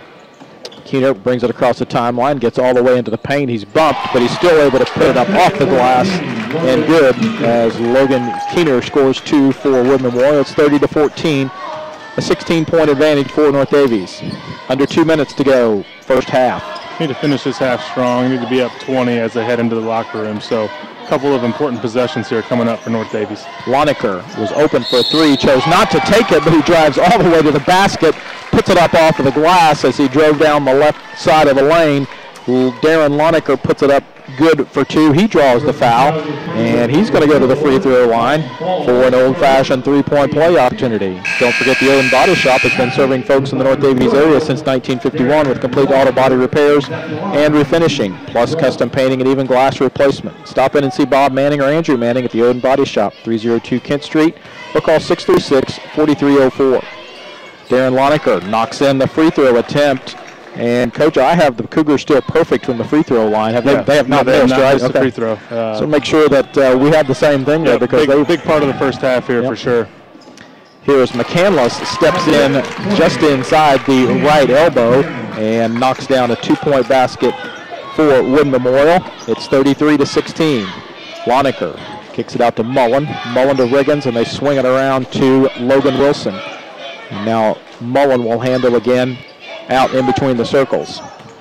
Keener brings it across the timeline, gets all the way into the paint. He's bumped, but he's still able to put it up off the glass and good as Logan Keener scores two for Wood Memorial. It's thirty to fourteen, a sixteen-point advantage for North Davies. Under two minutes to go, first half. Need to finish this half strong. Need to be up twenty as they head into the locker room. So a couple of important possessions here coming up for North Davies. Lonecker was open for a three, chose not to take it, but he drives all the way to the basket, puts it up off of the glass as he drove down the left side of the lane. Darren Lonecker puts it up good for two. He draws the foul, and he's going to go to the free throw line for an old-fashioned three-point play opportunity. Don't forget the Owen Body Shop has been serving folks in the North Davies area since nineteen fifty-one with complete auto body repairs and refinishing, plus custom painting and even glass replacement. Stop in and see Bob Manning or Andrew Manning at the Owen Body Shop, three oh two Kent Street, or call six three six, four three oh four. Darren Lonecker knocks in the free throw attempt. And, Coach, I have the Cougars still perfect from the free throw line. Have they, yeah. they have not no, they missed, have not right? missed Okay. the free throw. Uh, so make sure that uh, we have the same thing yeah, there because big, they big part of the first half here yep. for sure. Here's McCandless, steps in just inside the right elbow and knocks down a two-point basket for Wood Memorial. It's thirty-three to sixteen. Lonecker kicks it out to Mullen. Mullen to Riggins, and they swing it around to Logan Wilson. And now Mullen will handle again out in between the circles.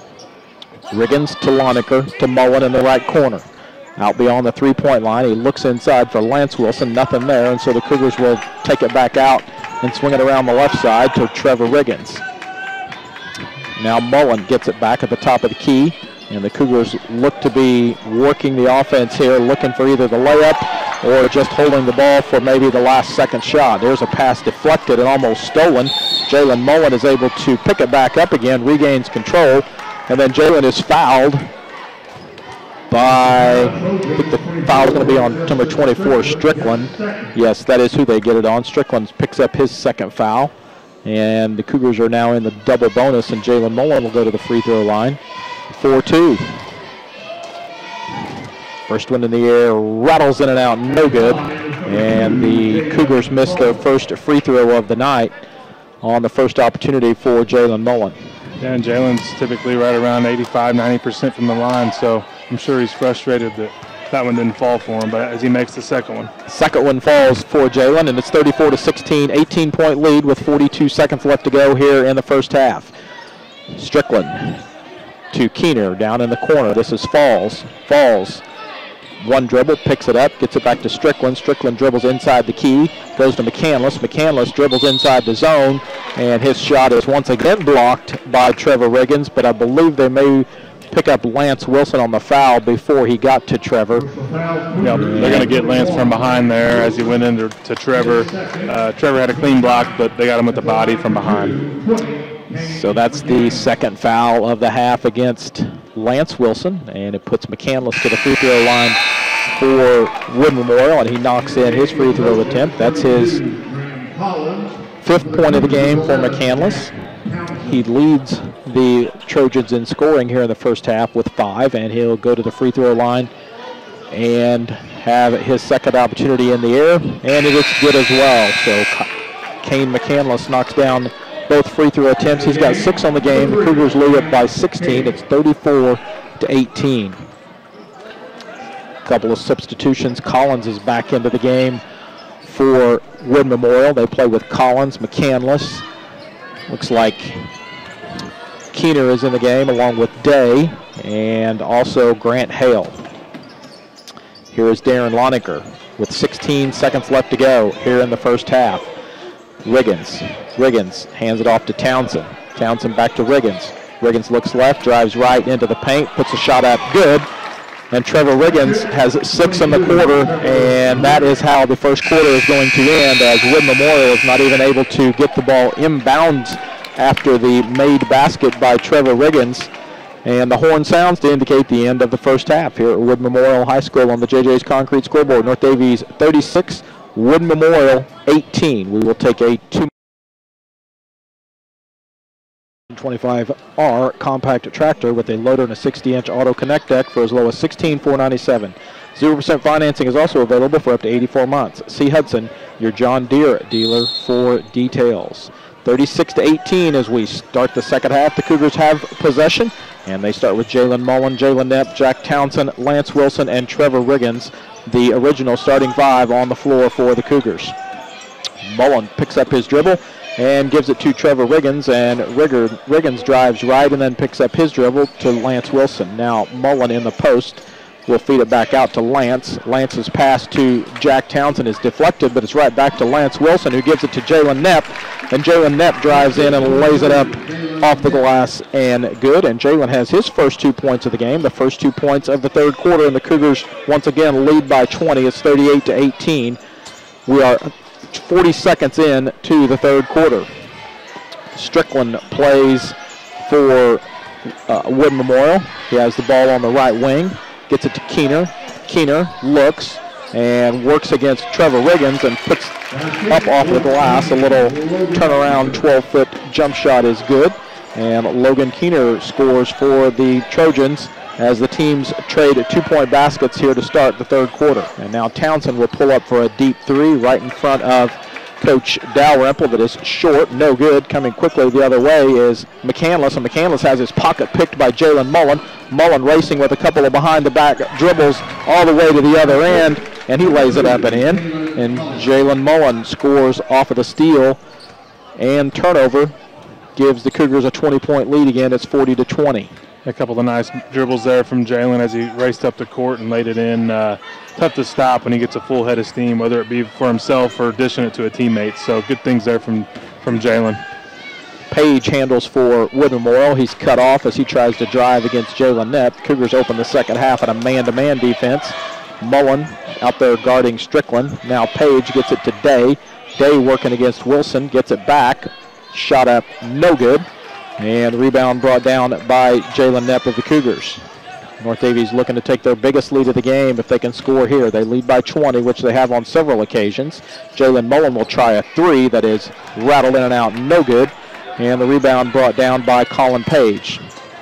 Riggins to Lonecker to Mullen in the right corner. Out beyond the three-point line, he looks inside for Lance Wilson, nothing there, and so the Cougars will take it back out and swing it around the left side to Trevor Riggins. Now Mullen gets it back at the top of the key, and the Cougars look to be working the offense here, looking for either the layup or just holding the ball for maybe the last second shot. There's a pass deflected and almost stolen. Jalen Mullen is able to pick it back up again, regains control, and then Jalen is fouled by, I think the foul is going to be on number twenty-four, Strickland. Yes, that is who they get it on. Strickland picks up his second foul, and the Cougars are now in the double bonus, and Jalen Mullen will go to the free throw line. four two. First one in the air, rattles in and out, no good. And the Cougars missed their first free throw of the night on the first opportunity for Jalen Mullen. Yeah, and Jalen's typically right around eighty-five, ninety percent from the line, so I'm sure he's frustrated that that one didn't fall for him, but as he makes the second one. Second one falls for Jalen, and it's thirty-four to sixteen, eighteen-point lead with forty-two seconds left to go here in the first half. Strickland to Keener down in the corner. This is Falls. Falls, one dribble, picks it up, gets it back to Strickland. Strickland dribbles inside the key, goes to McCandless. McCandless dribbles inside the zone, and his shot is once again blocked by Trevor Riggins, but I believe they may pick up Lance Wilson on the foul before he got to Trevor. Yep, they're going to get Lance from behind there as he went into to Trevor. Uh, Trevor had a clean block, but they got him with the body from behind. So that's the second foul of the half against Lance Wilson, and it puts McCandless to the free throw line for Wood Memorial, and he knocks in his free throw attempt. That's his fifth point of the game for McCandless. He leads the Trojans in scoring here in the first half with five, and he'll go to the free throw line and have his second opportunity in the air, and it is good as well. So Kane McCandless knocks down both free throw attempts. He's got six on the game. The Cougars lead it by sixteen. It's thirty-four to eighteen. A couple of substitutions. Collins is back into the game for Wood Memorial. They play with Collins, McCandless. Looks like Keener is in the game along with Day and also Grant Hale. Here is Darren Loninger with sixteen seconds left to go here in the first half. Riggins. Riggins hands it off to Townsend. Townsend back to Riggins. Riggins looks left, drives right into the paint, puts a shot up good. And Trevor Riggins has six in the quarter, and that is how the first quarter is going to end, as Wood Memorial is not even able to get the ball inbounds after the made basket by Trevor Riggins. And the horn sounds to indicate the end of the first half here at Wood Memorial High School on the J J's Concrete scoreboard. North Davies thirty-six, Wood Memorial eighteen. We will take a two twenty-five R compact tractor with a loader and a sixty inch auto connect deck for as low as sixteen thousand four hundred ninety-seven dollars. zero percent financing is also available for up to eighty-four months. See Hudson, your John Deere dealer, for details. thirty-six to eighteen as we start the second half. The Cougars have possession, and they start with Jalen Mullen, Jalen Knepp, Jack Townsend, Lance Wilson, and Trevor Riggins, the original starting five on the floor for the Cougars. Mullen picks up his dribble and gives it to Trevor Riggins, and Rigger, Riggins drives right and then picks up his dribble to Lance Wilson. Now Mullen in the post will feed it back out to Lance. Lance's pass to Jack Townsend is deflected, but it's right back to Lance Wilson, who gives it to Jalen Knepp, and Jalen Knepp drives in and lays it up off the glass and good. And Jalen has his first two points of the game, the first two points of the third quarter, and the Cougars once again lead by twenty. It's thirty-eight to eighteen. We are forty seconds in to the third quarter. Strickland plays for uh, Wood Memorial. He has the ball on the right wing, gets it to Keener. Keener looks and works against Trevor Riggins and puts up off the glass. A little turnaround twelve foot jump shot is good. And Logan Keener scores for the Trojans as the teams trade two-point baskets here to start the third quarter. And now Townsend will pull up for a deep three right in front of Coach Dalrymple, that is short, no good. Coming quickly the other way is McCandless, and McCandless has his pocket picked by Jalen Mullen. Mullen racing with a couple of behind-the-back dribbles all the way to the other end, and he lays it up and in. And Jalen Mullen scores off of the steal and turnover, gives the Cougars a twenty-point lead again. It's forty to twenty. A couple of nice dribbles there from Jalen as he raced up the court and laid it in. Uh, tough to stop when he gets a full head of steam, whether it be for himself or dishing it to a teammate. So good things there from, from Jalen. Page handles for Wood Memorial. He's cut off as he tries to drive against Jalen Knepp. Cougars open the second half in a man-to-man defense. Mullen out there guarding Strickland. Now Page gets it to Day. Day working against Wilson, gets it back. Shot up, no good. And rebound brought down by Jalen Knepp of the Cougars. North Davies looking to take their biggest lead of the game if they can score here. They lead by twenty, which they have on several occasions. Jalen Mullen will try a three that is rattled in and out, no good. And the rebound brought down by Colin Page.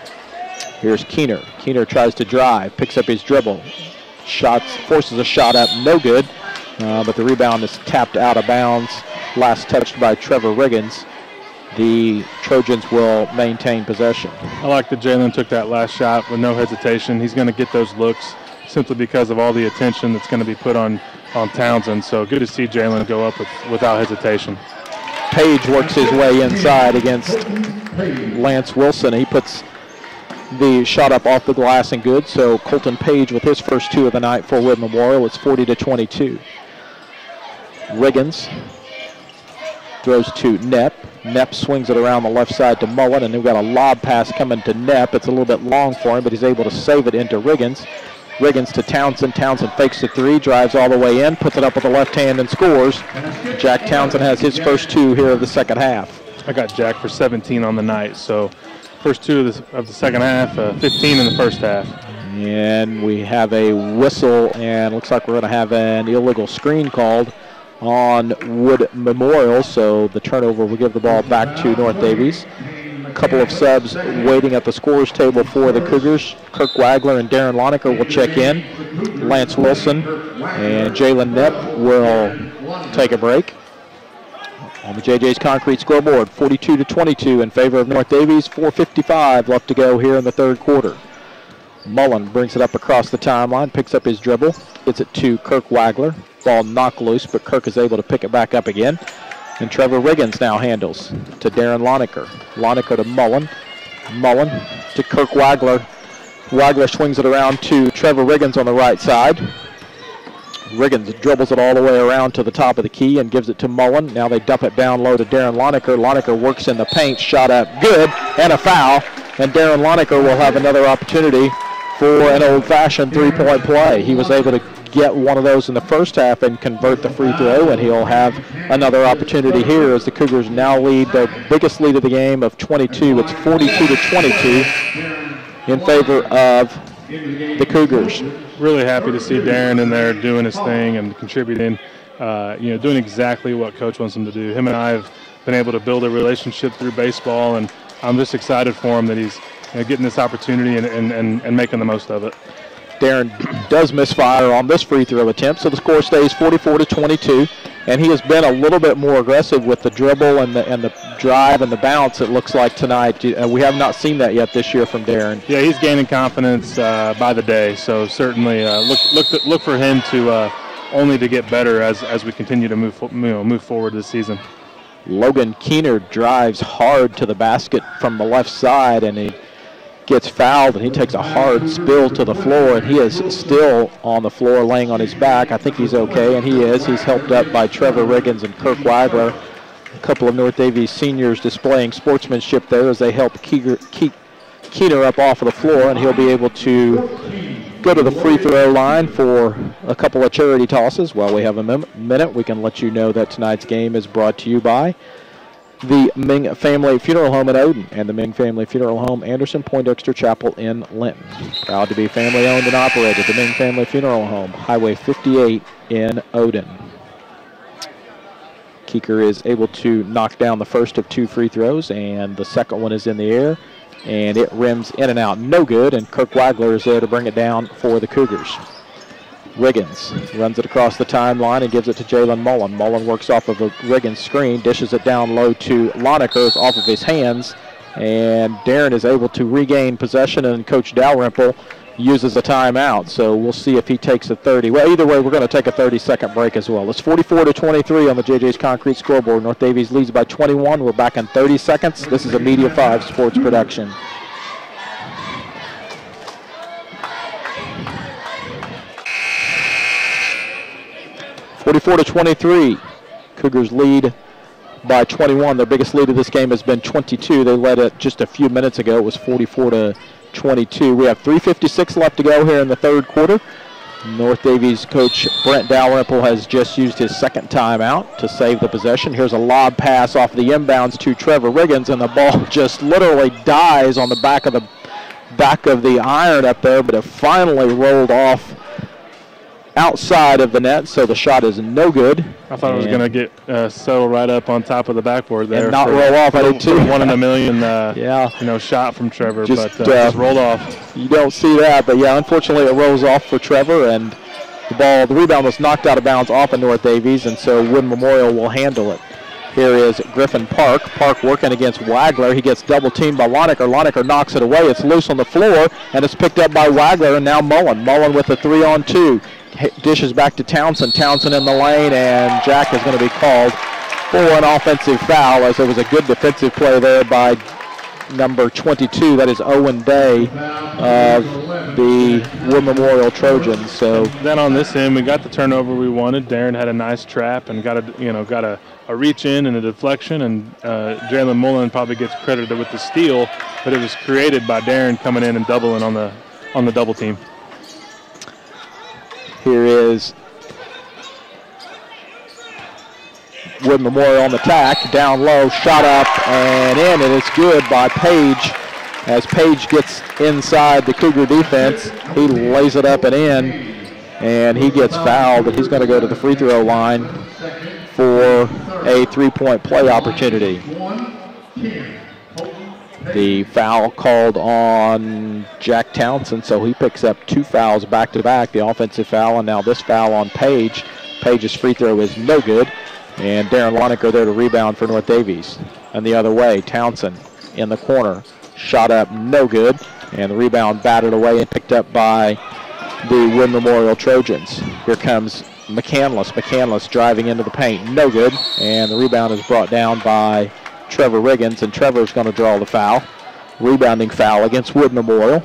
Here's Keener. Keener tries to drive, picks up his dribble. Shots, forces a shot up, no good. Uh, but the rebound is tapped out of bounds. Last touched by Trevor Riggins. The Trojans will maintain possession. I like that Jalen took that last shot with no hesitation. He's going to get those looks simply because of all the attention that's going to be put on, on Townsend. So good to see Jalen go up with, without hesitation. Page works his way inside against Lance Wilson. He puts the shot up off the glass and good. So Colton Page with his first two of the night for Wood Memorial. It's forty to twenty-two. Riggins throws to Knepp. Knepp swings it around the left side to Mullen, and we've got a lob pass coming to Knepp. It's a little bit long for him, but he's able to save it into Riggins. Riggins to Townsend. Townsend fakes the three, drives all the way in, puts it up with the left hand and scores. Jack Townsend has his first two here of the second half. I got Jack for seventeen on the night, so first two of the, of the second half, uh, fifteen in the first half. And we have a whistle, and looks like we're going to have an illegal screen called on Wood Memorial, so the turnover will give the ball back to North Davies. A couple of subs waiting at the scorers table for the Cougars. Kirk Wagler and Darren Lonecker will check in. Lance Wilson and Jalen Knepp will take a break. On the J J's Concrete scoreboard, forty-two to twenty-two in favor of North Davies. four fifty-five left to go here in the third quarter. Mullen brings it up across the timeline, picks up his dribble, gets it to Kirk Wagler. Ball knocked loose, but Kirk is able to pick it back up again. And Trevor Riggins now handles to Darren Lonecker. Lonecker to Mullen. Mullen to Kirk Wagler. Wagler swings it around to Trevor Riggins on the right side. Riggins dribbles it all the way around to the top of the key and gives it to Mullen. Now they dump it down low to Darren Lonecker. Lonecker works in the paint, shot up good, and a foul. And Darren Lonecker will have another opportunity for an old-fashioned three-point play. He was able to get one of those in the first half and convert the free throw, and he'll have another opportunity here as the Cougars now lead their biggest lead of the game of twenty-two. It's forty-two to twenty-two in favor of the Cougars. Really happy to see Darren in there doing his thing and contributing, uh, you know, doing exactly what Coach wants him to do. Him and I have been able to build a relationship through baseball, and I'm just excited for him that he's you know, getting this opportunity and, and, and, and making the most of it. Darren does misfire on this free throw attempt, so the score stays forty-four to twenty-two, and he has been a little bit more aggressive with the dribble and the and the drive and the bounce, it looks like, tonight. Uh, we have not seen that yet this year from Darren. Yeah, he's gaining confidence uh, by the day, so certainly uh, look look to, look for him to uh, only to get better as as we continue to move you know, move forward this season. Logan Keener drives hard to the basket from the left side, and he gets fouled, and he takes a hard spill to the floor, and he is still on the floor laying on his back. I think he's okay, and he is. He's helped up by Trevor Riggins and Kirk Wagler. A couple of North Davies seniors displaying sportsmanship there as they help Keener, Keener up off of the floor, and he'll be able to go to the free throw line for a couple of charity tosses. While we have a minute, we can let you know that tonight's game is brought to you by the Ming Family Funeral Home in Odin and the Ming Family Funeral Home, Anderson Poindexter Chapel in Linton. Proud to be family owned and operated, the Ming Family Funeral Home, Highway fifty-eight in Odin. Keeker is able to knock down the first of two free throws, and the second one is in the air, and it rims in and out. No good, and Kirk Wagler is there to bring it down for the Cougars. Riggins runs it across the timeline and gives it to Jalen Mullen. Mullen works off of a Riggins screen, dishes it down low to Lonecker. It's off of his hands, and Darren is able to regain possession, and Coach Dalrymple uses a timeout. So we'll see if he takes a thirty. Well, either way, we're going to take a thirty-second break as well. It's forty-four to twenty-three on the J J's Concrete scoreboard. North Davies leads by twenty-one. We're back in thirty seconds. This is a Media five Sports production. forty-four to twenty-three. Cougars lead by twenty-one. Their biggest lead of this game has been twenty-two. They led it just a few minutes ago. It was forty-four to twenty-two. We have three fifty-six left to go here in the third quarter. North Davies coach Brent Dalrymple has just used his second timeout to save the possession. Here's a lob pass off the inbounds to Trevor Riggins, and the ball just literally dies on the back of the back of the iron up there, but it finally rolled off outside of the net, so the shot is no good. I thought and it was going to get uh, settled right up on top of the backboard there. And not for, roll off. I did too. One in a million uh, yeah. you know, shot from Trevor, just, but uh, uh, just rolled off. You don't see that, but yeah, unfortunately it rolls off for Trevor, and the ball, the rebound was knocked out of bounds off of North Davies, and so Wood Memorial will handle it. Here is Griffin Park. Park working against Wagler. He gets double teamed by Lonecker. Lonecker knocks it away. It's loose on the floor, and it's picked up by Wagler, and now Mullen. Mullen with a three on two. Dishes back to Townsend. Townsend in the lane, and Jack is going to be called for an offensive foul, as there was a good defensive play there by number twenty-two. That is Owen Day of the Wood Memorial Trojans. So then on this end, we got the turnover we wanted. Darren had a nice trap and got a you know got a, a reach in and a deflection, and uh, Jalen Mullen probably gets credited with the steal, but it was created by Darren coming in and doubling on the on the double team. Here is Wood Memorial on the tack, down low, shot up and in, and it's good by Page As Page gets inside the Cougar defense, he lays it up and in, and he gets fouled, and he's going to go to the free throw line for a three-point play opportunity. The foul called on Jack Townsend, so he picks up two fouls back-to-back, the offensive foul, and now this foul on Page. Page's free throw is no good, and Darren Lonecker there to rebound for North Davies. And the other way, Townsend in the corner, shot up, no good, and the rebound batted away and picked up by the Wood Memorial Trojans. Here comes McCandless. McCandless driving into the paint, no good, and the rebound is brought down by Trevor Riggins, and Trevor's going to draw the foul. Rebounding foul against Wood Memorial.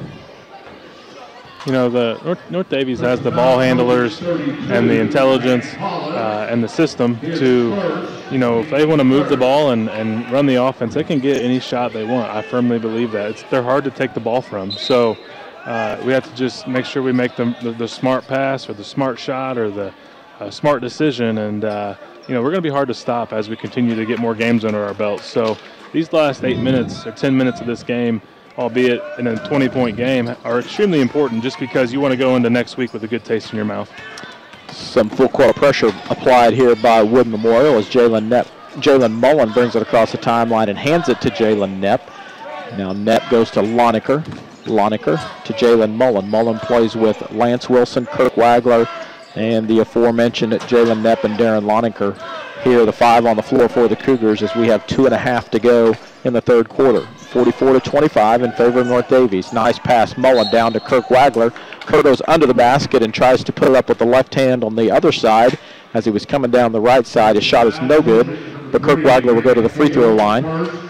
You know, the North, North Davies has the ball handlers and the intelligence uh, and the system to, you know, if they want to move the ball and, and run the offense, they can get any shot they want. I firmly believe that. It's, they're hard to take the ball from. So uh, we have to just make sure we make the, the, the smart pass or the smart shot or the uh, smart decision. And, uh, you know, we're going to be hard to stop as we continue to get more games under our belts. So these last eight minutes or ten minutes of this game, albeit in a twenty-point game, are extremely important just because you want to go into next week with a good taste in your mouth. Some full court pressure applied here by Wood Memorial as Jalen Knepp, Jalen Mullen brings it across the timeline and hands it to Jalen Knepp. Now Knepp goes to Lonecker. Lonecker to Jalen Mullen. Mullen plays with Lance Wilson, Kirk Wagler, and the aforementioned Jalen Knepp and Darren Lonecker. Here the five on the floor for the Cougars as we have two and a half to go in the third quarter. forty-four to twenty-five in favor of North Davies. Nice pass, Mullen down to Kirk Wagler. Kirk goes under the basket and tries to put it up with the left hand on the other side as he was coming down the right side. His shot is no good, but Kirk Wagler will go to the free throw line.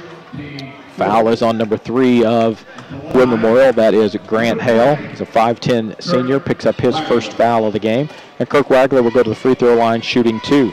Foul is on number three of Wood Memorial. That is Grant Hale. He's a five ten senior, picks up his first foul of the game. And Kirk Wagler will go to the free throw line shooting two.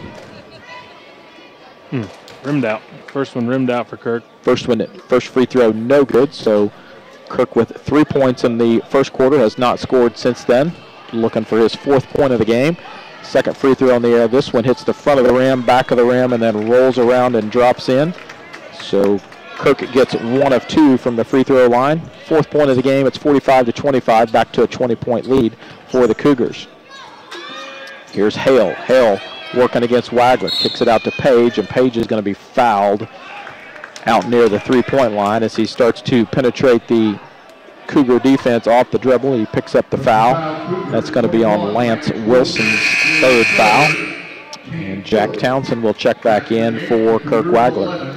Hmm. Rimmed out. First one rimmed out for Kirk. First one, first free throw, no good. So Kirk with three points in the first quarter has not scored since then. Looking for his fourth point of the game. Second free throw on the air. This one hits the front of the rim, back of the rim, and then rolls around and drops in. So Kirk gets one of two from the free throw line. Fourth point of the game. It's forty-five to twenty-five, back to a twenty-point lead for the Cougars. Here's Hale. Hale working against Wagler. Kicks it out to Page, and Page is going to be fouled out near the three-point line as he starts to penetrate the Cougar defense off the dribble. He picks up the foul. That's going to be on Lance Wilson's third foul. And Jack Townsend will check back in for Kirk Wagler.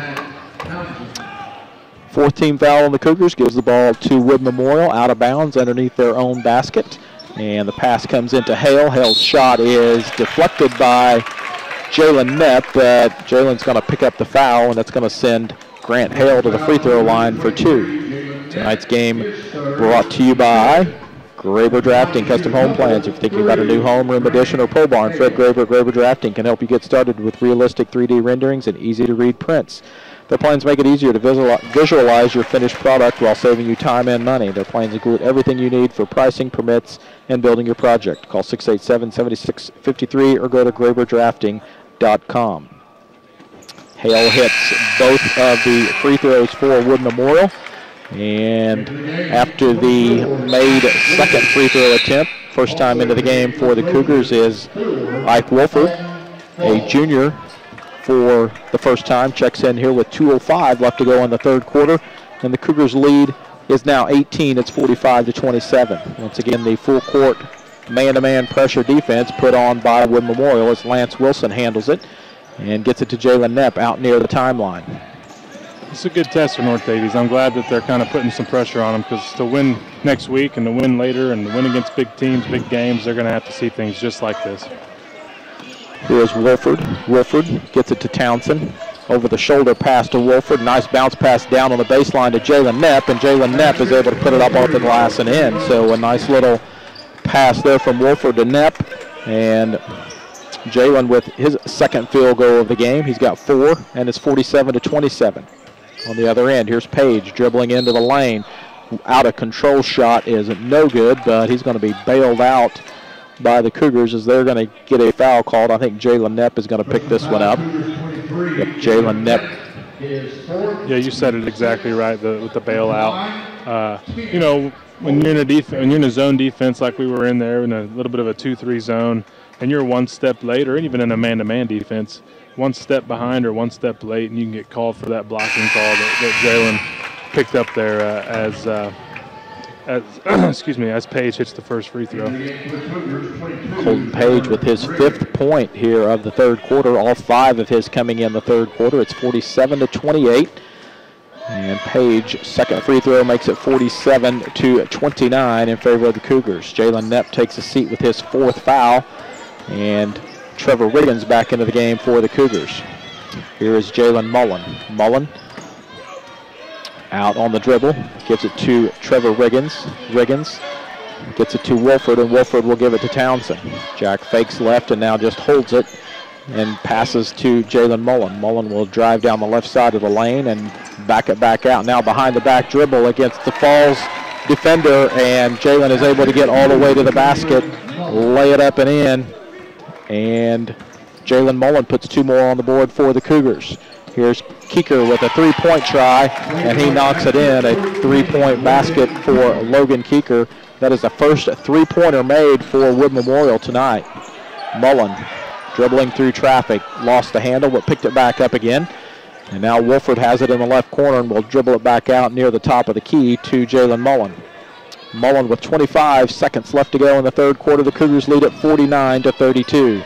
Fourth team foul on the Cougars, gives the ball to Wood Memorial, out of bounds underneath their own basket. And the pass comes into Hale. Hale's shot is deflected by Jalen Knepp, but Jalen's going to pick up the foul, and that's going to send Grant Hale to the free throw line for two. Tonight's game brought to you by Graber Drafting, Custom Home Plans. If you're thinking about a new home, room addition, or pole barn, Fred Graber, Graber Drafting can help you get started with realistic three D renderings and easy-to-read prints. Their plans make it easier to visualize your finished product while saving you time and money. Their plans include everything you need for pricing, permits, and building your project. Call six eight seven, seven six five three or go to graber drafting dot com. Hale hits both of the free throws for Wood Memorial. And after the made second free throw attempt, first time into the game for the Cougars is Ike Wolford, a junior for the first time, checks in here with two oh five left to go in the third quarter, and the Cougars lead is now eighteen. It's forty-five to twenty-seven. Once again, the full court man-to-man pressure defense put on by Wood Memorial as Lance Wilson handles it and gets it to Jalen Knepp out near the timeline. It's a good test for North Davies. I'm glad that they're kind of putting some pressure on them, because to win next week and to win later and to win against big teams, big games, they're going to have to see things just like this. Here's Wolford. Wolford gets it to Townsend. Over the shoulder pass to Wolford. Nice bounce pass down on the baseline to Jalen Knepp, and Jalen Knepp is able to put it up off the glass and in. So a nice little pass there from Wolford to Knepp, and Jalen with his second field goal of the game. He's got four, and it's forty-seven to twenty-seven. On the other end, here's Page dribbling into the lane. Out of control shot is no good, but he's going to be bailed out by the Cougars as they're going to get a foul called. I think Jalen Knepp is going to pick this one up. Yep, Jalen Knepp Yeah, you said it exactly right, the, with the bailout. Uh, you know, when you're in a def- when you're in a zone defense like we were in there, in a little bit of a two three zone, and you're one step late, or even in a man-to-man defense, one step behind or one step late, and you can get called for that blocking call that, that Jalen picked up there uh, as, uh, as excuse me, as Page hits the first free throw. Colton Page with his fifth point here of the third quarter, all five of his coming in the third quarter. It's forty-seven to twenty-eight. And Page, second free throw, makes it forty-seven to twenty-nine in favor of the Cougars. Jalen Knepp takes a seat with his fourth foul, and Trevor Riggins back into the game for the Cougars. Here is Jalen Mullen. Mullen out on the dribble, gives it to Trevor Riggins. Riggins gets it to Wolford, and Wolford will give it to Townsend. Jack fakes left and now just holds it and passes to Jalen Mullen. Mullen will drive down the left side of the lane and back it back out. Now behind the back dribble against the Falls defender, and Jalen is able to get all the way to the basket, lay it up and in, and Jalen Mullen puts two more on the board for the Cougars. Here's Keeker with a three-point try, and he knocks it in, a three-point basket for Logan Keeker. That is the first three-pointer made for Wood Memorial tonight. Mullen dribbling through traffic, lost the handle, but picked it back up again. And now Wolford has it in the left corner and will dribble it back out near the top of the key to Jalen Mullen. Mullen with twenty-five seconds left to go in the third quarter. The Cougars lead at forty-nine to thirty-two.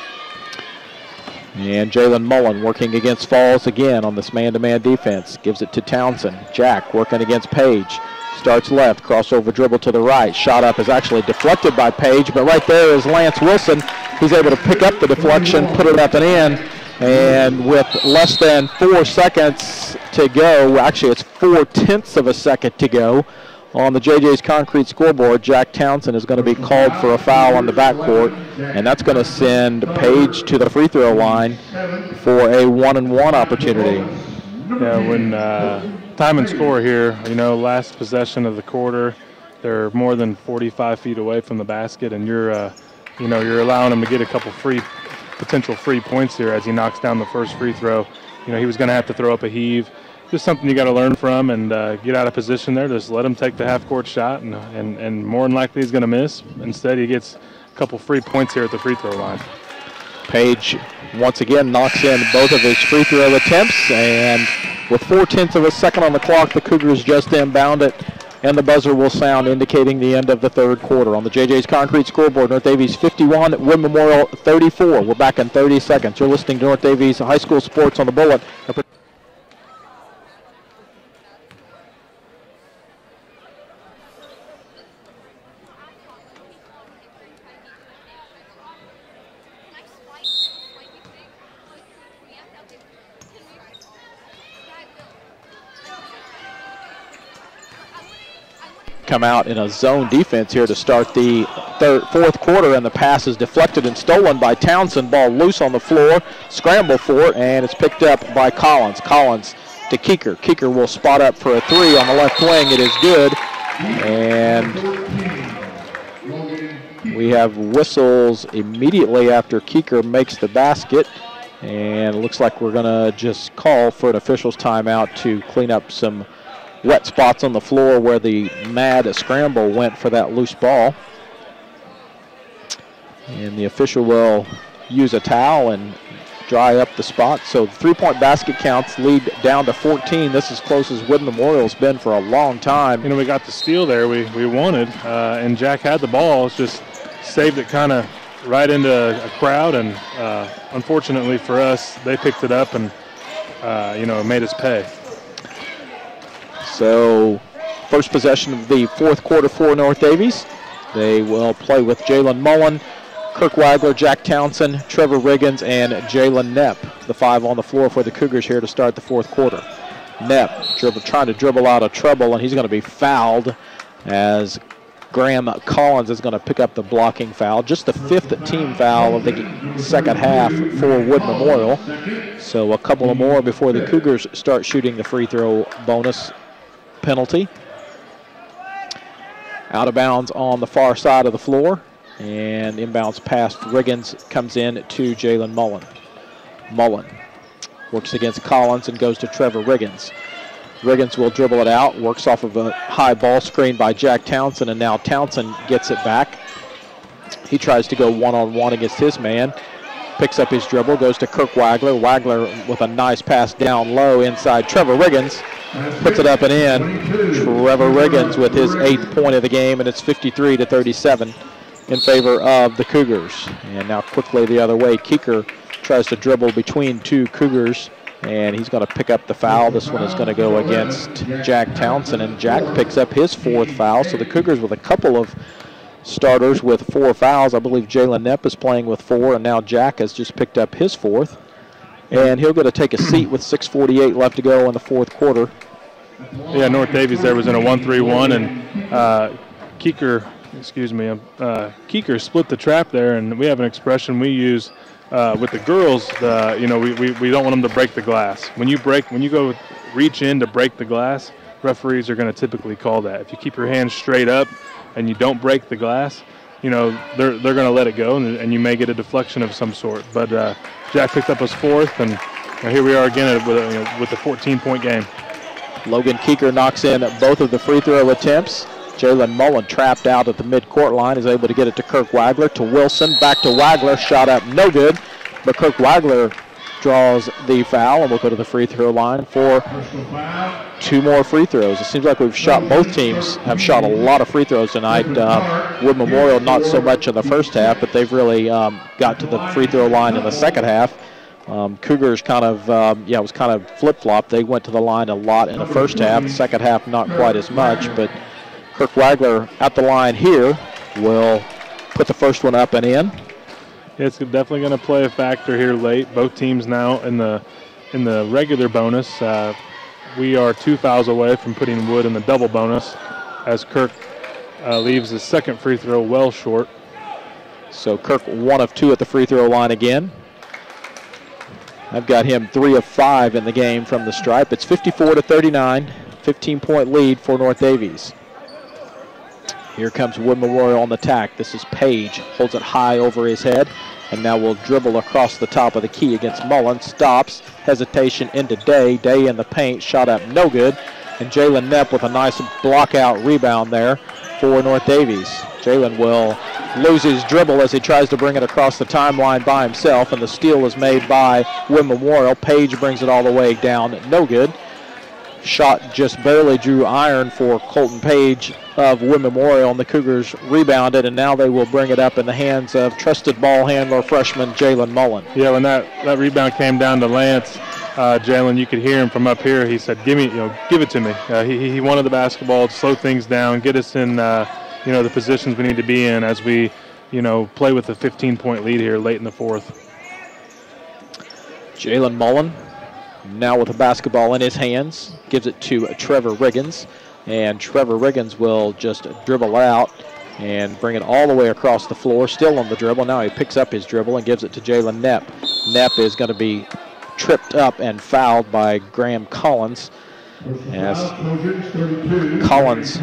And Jalen Mullen working against Falls again on this man-to-man defense. Gives it to Townsend. Jack working against Page. Starts left, crossover dribble to the right. Shot up is actually deflected by Page, but right there is Lance Wilson. He's able to pick up the deflection, put it up and in. And with less than four seconds to go, actually it's four-tenths of a second to go on the J J's Concrete scoreboard, Jack Townsend is going to be called for a foul on the backcourt, and that's going to send Page to the free throw line for a one-and-one opportunity. Yeah, when uh, time and score here, you know, last possession of the quarter, they're more than forty-five feet away from the basket, and you're, uh, you know, you're allowing them to get a couple free, potential free points here as he knocks down the first free throw. You know, he was going to have to throw up a heave. Just something you got to learn from and uh, get out of position there. Just let him take the half-court shot, and, and, and more than likely he's going to miss. Instead, he gets a couple free points here at the free throw line. Page once again knocks in both of his free throw attempts, and with four-tenths of a second on the clock, the Cougars just inbound it, and the buzzer will sound indicating the end of the third quarter. On the J J's Concrete scoreboard, North Davies fifty-one, Wood Memorial thirty-four. We're back in thirty seconds. You're listening to North Davies High School Sports on the Bullet. Come out in a zone defense here to start the third, fourth quarter, and the pass is deflected and stolen by Townsend. Ball loose on the floor, scramble for it, and it's picked up by Collins. Collins to Keeker. Keeker will spot up for a three on the left wing. It is good, and we have whistles immediately after Keeker makes the basket, and it looks like we're going to just call for an official's timeout to clean up some wet spots on the floor where the mad scramble went for that loose ball. And the official will use a towel and dry up the spot. So three-point basket counts lead down to fourteen. This is as close as Wood Memorial's been for a long time. You know, we got the steal there we, we wanted, uh, and Jack had the ball. It's just saved it kind of right into a crowd, and uh, unfortunately for us, they picked it up and, uh, you know, made us pay. So first possession of the fourth quarter for North Davies. They will play with Jalen Mullen, Kirk Wagler, Jack Townsend, Trevor Riggins, and Jalen Knepp, the five on the floor for the Cougars here to start the fourth quarter. Knepp dribble, trying to dribble out of trouble, and he's going to be fouled as Graham Collins is going to pick up the blocking foul. Just the fifth team foul of the second half for Wood Memorial. So a couple of more before the Cougars start shooting the free throw bonus penalty. Out of bounds on the far side of the floor, and inbounds past Riggins comes in to Jalen Mullen. Mullen Works against Collins and goes to Trevor Riggins. Riggins will dribble it out, works off of a high ball screen by Jack Townsend, and now Townsend gets it back. He tries to go one-on-one against his man. Picks up his dribble, goes to Kirk Wagler. Wagler with a nice pass down low inside Trevor Riggins. Puts it up and in. Trevor Riggins with his eighth point of the game, and it's fifty-three to thirty-seven in favor of the Cougars. And now quickly the other way, Keeker tries to dribble between two Cougars, and he's going to pick up the foul. This one is going to go against Jack Townsend, and Jack picks up his fourth foul. So the Cougars with a couple of starters with four fouls. I believe Jalen Knepp is playing with four, and now Jack has just picked up his fourth. And he'll get to take a seat with six forty-eight left to go in the fourth quarter. Yeah, North Davies there was in a one three one, and uh, Keeker, excuse me, uh, Keeker split the trap there, and we have an expression we use uh, with the girls. The, you know, we, we, we don't want them to break the glass. When you break, when you go reach in to break the glass, referees are going to typically call that. If you keep your hands straight up and you don't break the glass, you know, they're they're going to let it go, and, and you may get a deflection of some sort. But uh, Jack picked up his fourth, and uh, here we are again with a, you know, with a fourteen-point game. Logan Keeker knocks in both of the free throw attempts. Jalen Mullen trapped out at the midcourt line, is able to get it to Kirk Wagler, to Wilson, back to Wagler, shot up no good, but Kirk Wagler draws the foul, and we'll go to the free throw line for two more free throws. It seems like we've shot, both teams have shot a lot of free throws tonight. Uh, Wood Memorial not so much in the first half, but they've really um, got to the free throw line in the second half. Um, Cougars kind of, um, yeah, it was kind of flip-flop. They went to the line a lot in the first half. The second half, not quite as much, but Kirk Wagler at the line here will put the first one up and in. It's definitely going to play a factor here late. Both teams now in the in the regular bonus. Uh, we are two fouls away from putting Wood in the double bonus, as Kirk uh, leaves his second free throw well short. So Kirk one of two at the free throw line again. I've got him three of five in the game from the stripe. It's fifty-four to thirty-nine, fifteen-point lead for North Davies. Here comes Wood Memorial on the attack. This is Page, holds it high over his head, and now will dribble across the top of the key against Mullen. Stops, hesitation into Day. Day in the paint, shot up no good. And Jalen Knepp with a nice block-out rebound there for North Davies. Jalen will lose his dribble as he tries to bring it across the timeline by himself, and the steal is made by Wood Memorial. Page brings it all the way down, no good. Shot just barely drew iron for Colton Page of Wood Memorial, and the Cougars rebounded, and now they will bring it up in the hands of trusted ball handler freshman Jalen Mullen. Yeah, when that, that rebound came down to Lance, uh, Jalen, you could hear him from up here. He said, "Give me, you know, give it to me." Uh, he he wanted the basketball to slow things down, get us in, uh, you know, the positions we need to be in as we, you know, play with a fifteen-point lead here late in the fourth. Jalen Mullen now with the basketball in his hands, gives it to Trevor Riggins, and Trevor Riggins will just dribble out and bring it all the way across the floor, still on the dribble. Now he picks up his dribble and gives it to Jalen Knepp. Knepp is going to be tripped up and fouled by Graham Collins, as Collins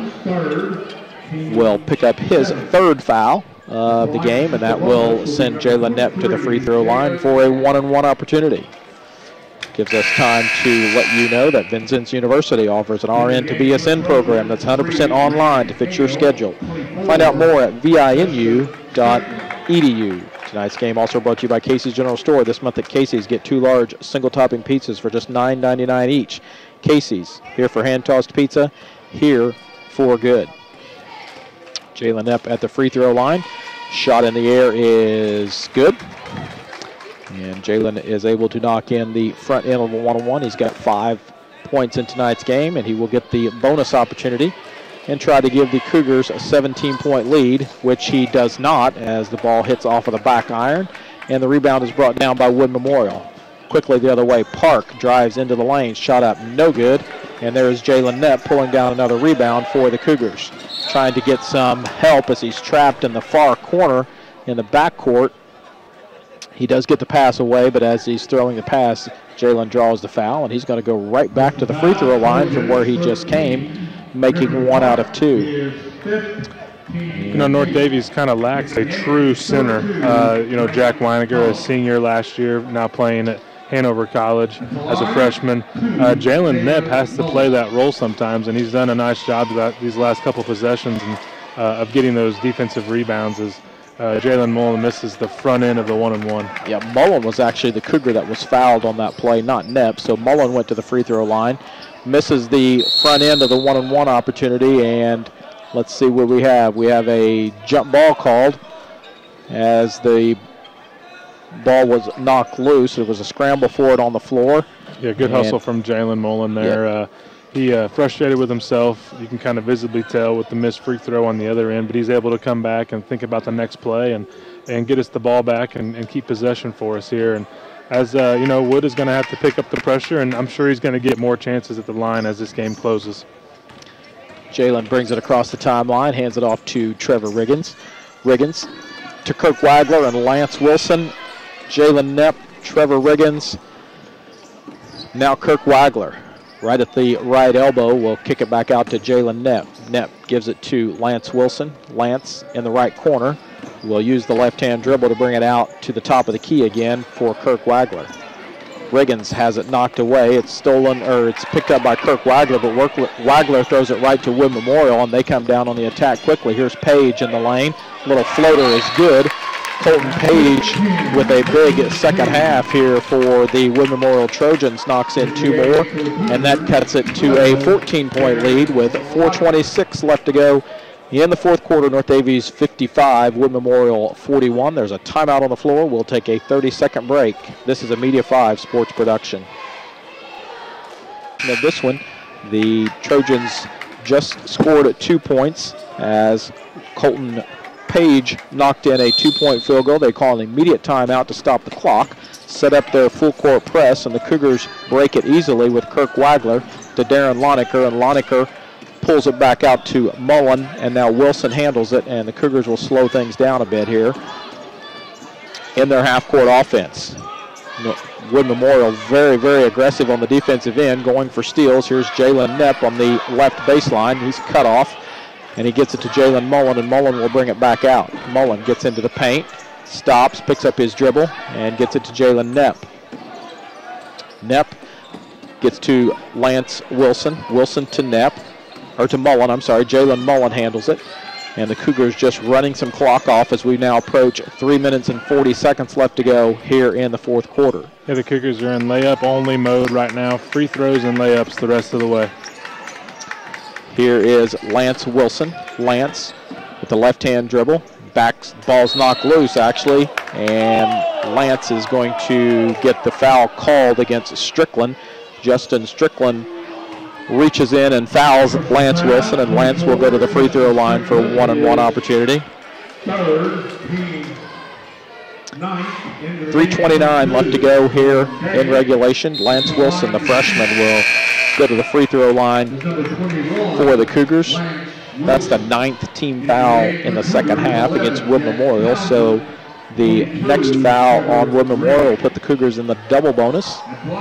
will pick up his third foul of the game, and that will send Jalen Knepp to the free throw line for a one-on-one opportunity. Gives us time to let you know that Vincennes University offers an R N to B S N program that's one hundred percent online to fit your schedule. Find out more at V I N U dot E D U. Tonight's game also brought to you by Casey's General Store. This month at Casey's, get two large single-topping pizzas for just nine ninety-nine each. Casey's, here for hand-tossed pizza, here for good. Jalen Knepp at the free throw line. Shot in the air is good. And Jalen is able to knock in the front end of a one-on-one. He's got five points in tonight's game, and he will get the bonus opportunity and try to give the Cougars a seventeen-point lead, which he does not, as the ball hits off of the back iron, and the rebound is brought down by Wood Memorial. Quickly the other way, Park drives into the lane, shot up no good, and there is Jalen Knepp pulling down another rebound for the Cougars, trying to get some help as he's trapped in the far corner in the backcourt. He does get the pass away, but as he's throwing the pass, Jalen draws the foul, and he's going to go right back to the free throw line from where he just came, making one out of two. You know, North Davies kind of lacks a true center. Uh, you know, Jack Weiniger, a senior last year, now playing at, Hanover College as a freshman. Uh, Jalen Knepp has to play that role sometimes, and he's done a nice job about these last couple possessions and, uh, of getting those defensive rebounds as uh, Jalen Mullen misses the front end of the one-and-one. Yeah, Mullen was actually the Cougar that was fouled on that play, not Knepp. So Mullen went to the free throw line, misses the front end of the one-and-one opportunity, and let's see what we have. We have a jump ball called as the ball was knocked loose. It was a scramble for it on the floor. Yeah, good hustle from Jalen Mullen there. Yeah. Uh, he uh, frustrated with himself. You can kind of visibly tell with the missed free throw on the other end, but he's able to come back and think about the next play and, and get us the ball back and, and keep possession for us here. And as uh, you know, Wood is going to have to pick up the pressure, and I'm sure he's going to get more chances at the line as this game closes. Jalen brings it across the timeline, hands it off to Trevor Riggins. Riggins to Kirk Wagler and Lance Wilson. Jalen Knepp, Trevor Riggins, now Kirk Wagler. Right at the right elbow, will kick it back out to Jalen Knepp. Knepp gives it to Lance Wilson. Lance in the right corner will use the left-hand dribble to bring it out to the top of the key again for Kirk Wagler. Riggins has it knocked away. It's stolen, or it's picked up by Kirk Wagler, but Wagler throws it right to Wood Memorial, and they come down on the attack quickly. Here's Page in the lane. Little floater is good. Colton Page with a big second half here for the Wood Memorial Trojans, knocks in two more, and that cuts it to a fourteen-point lead with four twenty-six left to go in the fourth quarter. North Davies fifty-five, Wood Memorial forty-one. There's a timeout on the floor. We'll take a thirty-second break. This is a Media five sports production. Now this one, the Trojans just scored two points as Colton Page knocked in a two-point field goal. They call an immediate timeout to stop the clock, set up their full-court press, and the Cougars break it easily with Kirk Wagler to Darren Lonecker, and Lonecker pulls it back out to Mullen, and now Wilson handles it, and the Cougars will slow things down a bit here in their half-court offense. Wood Memorial very, very aggressive on the defensive end, going for steals. Here's Jalen Knepp on the left baseline. He's cut off, and he gets it to Jalen Mullen, and Mullen will bring it back out. Mullen gets into the paint, stops, picks up his dribble, and gets it to Jalen Knepp. Knepp gets to Lance Wilson. Wilson to Knepp, or to Mullen, I'm sorry. Jalen Mullen handles it. And the Cougars just running some clock off as we now approach three minutes and forty seconds left to go here in the fourth quarter. Yeah, the Cougars are in layup-only mode right now. Free throws and layups the rest of the way. Here is Lance Wilson. Lance with the left-hand dribble. Back, ball's knocked loose, actually. And Lance is going to get the foul called against Strickland. Justin Strickland reaches in and fouls Lance Wilson, and Lance will go to the free throw line for a one-and-one opportunity. three twenty-nine left to go here in regulation. Lance Wilson, the freshman, will go to the free throw line for the Cougars. That's the ninth team foul in the second half against Wood Memorial, so the next foul on Wood Memorial will put the Cougars in the double bonus.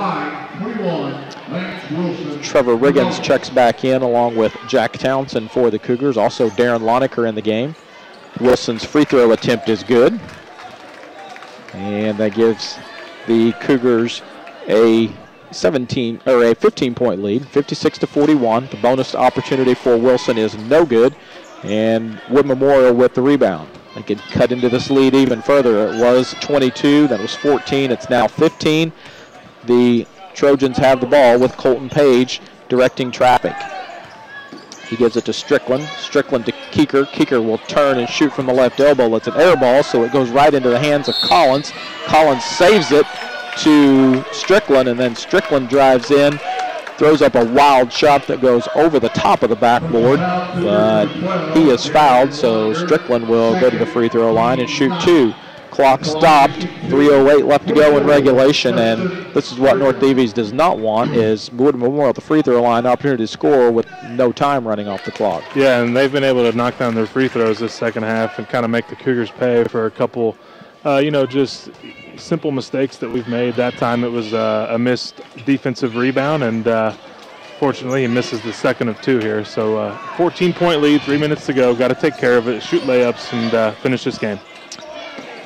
Trevor Riggins checks back in along with Jack Townsend for the Cougars. Also Darren Lonecker in the game. Wilson's free throw attempt is good. And that gives the Cougars a seventeen or a fifteen-point lead, fifty-six to forty-one. The bonus opportunity for Wilson is no good, and Wood Memorial with the rebound. They could cut into this lead even further. It was twenty-two, that was fourteen, it's now fifteen. The Trojans have the ball with Colton Page directing traffic. He gives it to Strickland. Strickland to Keeker. Keeker will turn and shoot from the left elbow. It's an air ball, so it goes right into the hands of Collins. Collins saves it to Strickland, and then Strickland drives in, throws up a wild shot that goes over the top of the backboard, but he is fouled, so Strickland will go to the free throw line and shoot two. Clock stopped, three oh eight left to go in regulation, and this is what North Davies does not want, is Wood Memorial at the free throw line, opportunity to score with no time running off the clock. Yeah, and they've been able to knock down their free throws this second half and kind of make the Cougars pay for a couple, uh, you know, just simple mistakes that we've made. That time it was uh, a missed defensive rebound, and uh, fortunately he misses the second of two here. So uh, fourteen-point lead, three minutes to go. Got to take care of it, shoot layups, and uh, finish this game.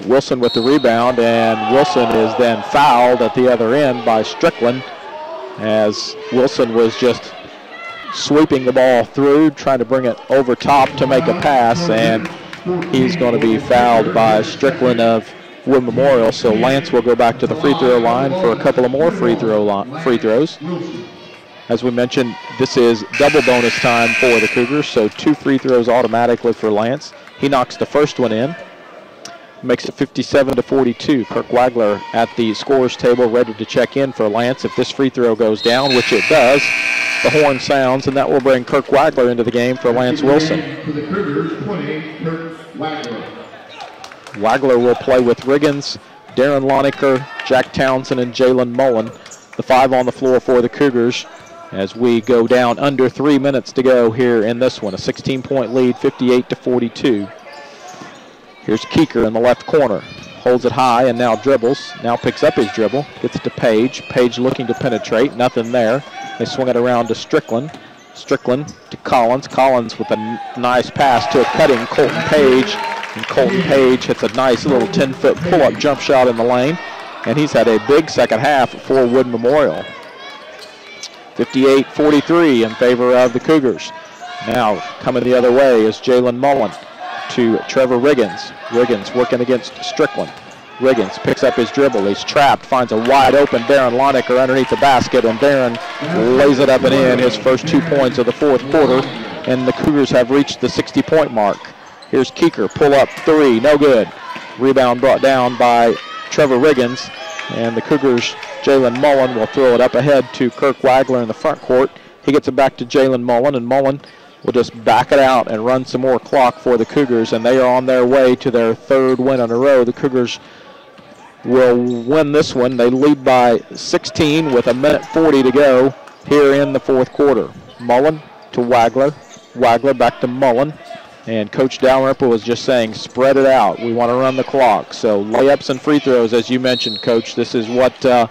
Wilson with the rebound, and Wilson is then fouled at the other end by Strickland, as Wilson was just sweeping the ball through, trying to bring it over top to make a pass, and he's going to be fouled by Strickland of Wood Memorial. So Lance will go back to the free throw line for a couple of more free throw line, free throws. As we mentioned, this is double bonus time for the Cougars, so two free throws automatically for Lance. He knocks the first one in, makes it fifty-seven to forty-two. Kirk Wagler at the scorer's table ready to check in for Lance. If this free throw goes down, which it does, the horn sounds, and that will bring Kirk Wagler into the game for Lance Wilson. Wagler will play with Riggins, Darren Lonecker, Jack Townsend, and Jalen Mullen, the five on the floor for the Cougars, as we go down under three minutes to go here in this one. A sixteen point lead, fifty-eight to forty-two. Here's Keeker in the left corner. Holds it high and now dribbles. Now picks up his dribble. Gets it to Page. Page looking to penetrate. Nothing there. They swing it around to Strickland. Strickland to Collins. Collins with a n nice pass to a cutting Colton Page. And Colton Page hits a nice little ten foot pull-up jump shot in the lane. And he's had a big second half for Wood Memorial. fifty-eight forty-three in favor of the Cougars. Now coming the other way is Jalen Mullen to Trevor Riggins. Riggins working against Strickland. Riggins picks up his dribble. He's trapped, finds a wide open Darren Lonecker underneath the basket, and Darren lays it up and in, his first two points of the fourth quarter, and the Cougars have reached the sixty point mark. Here's Keeker, pull up three, no good. Rebound brought down by Trevor Riggins, and the Cougars, Jalen Mullen will throw it up ahead to Kirk Wagler in the front court. He gets it back to Jalen Mullen, and Mullen will just back it out and run some more clock for the Cougars, and they are on their way to their third win in a row. The Cougars will win this one. They lead by sixteen with a minute forty to go here in the fourth quarter. Mullen to Wagler. Wagler back to Mullen. And Coach Dalrymple was just saying, spread it out. We want to run the clock. So layups and free throws, as you mentioned, Coach. This is what... Uh,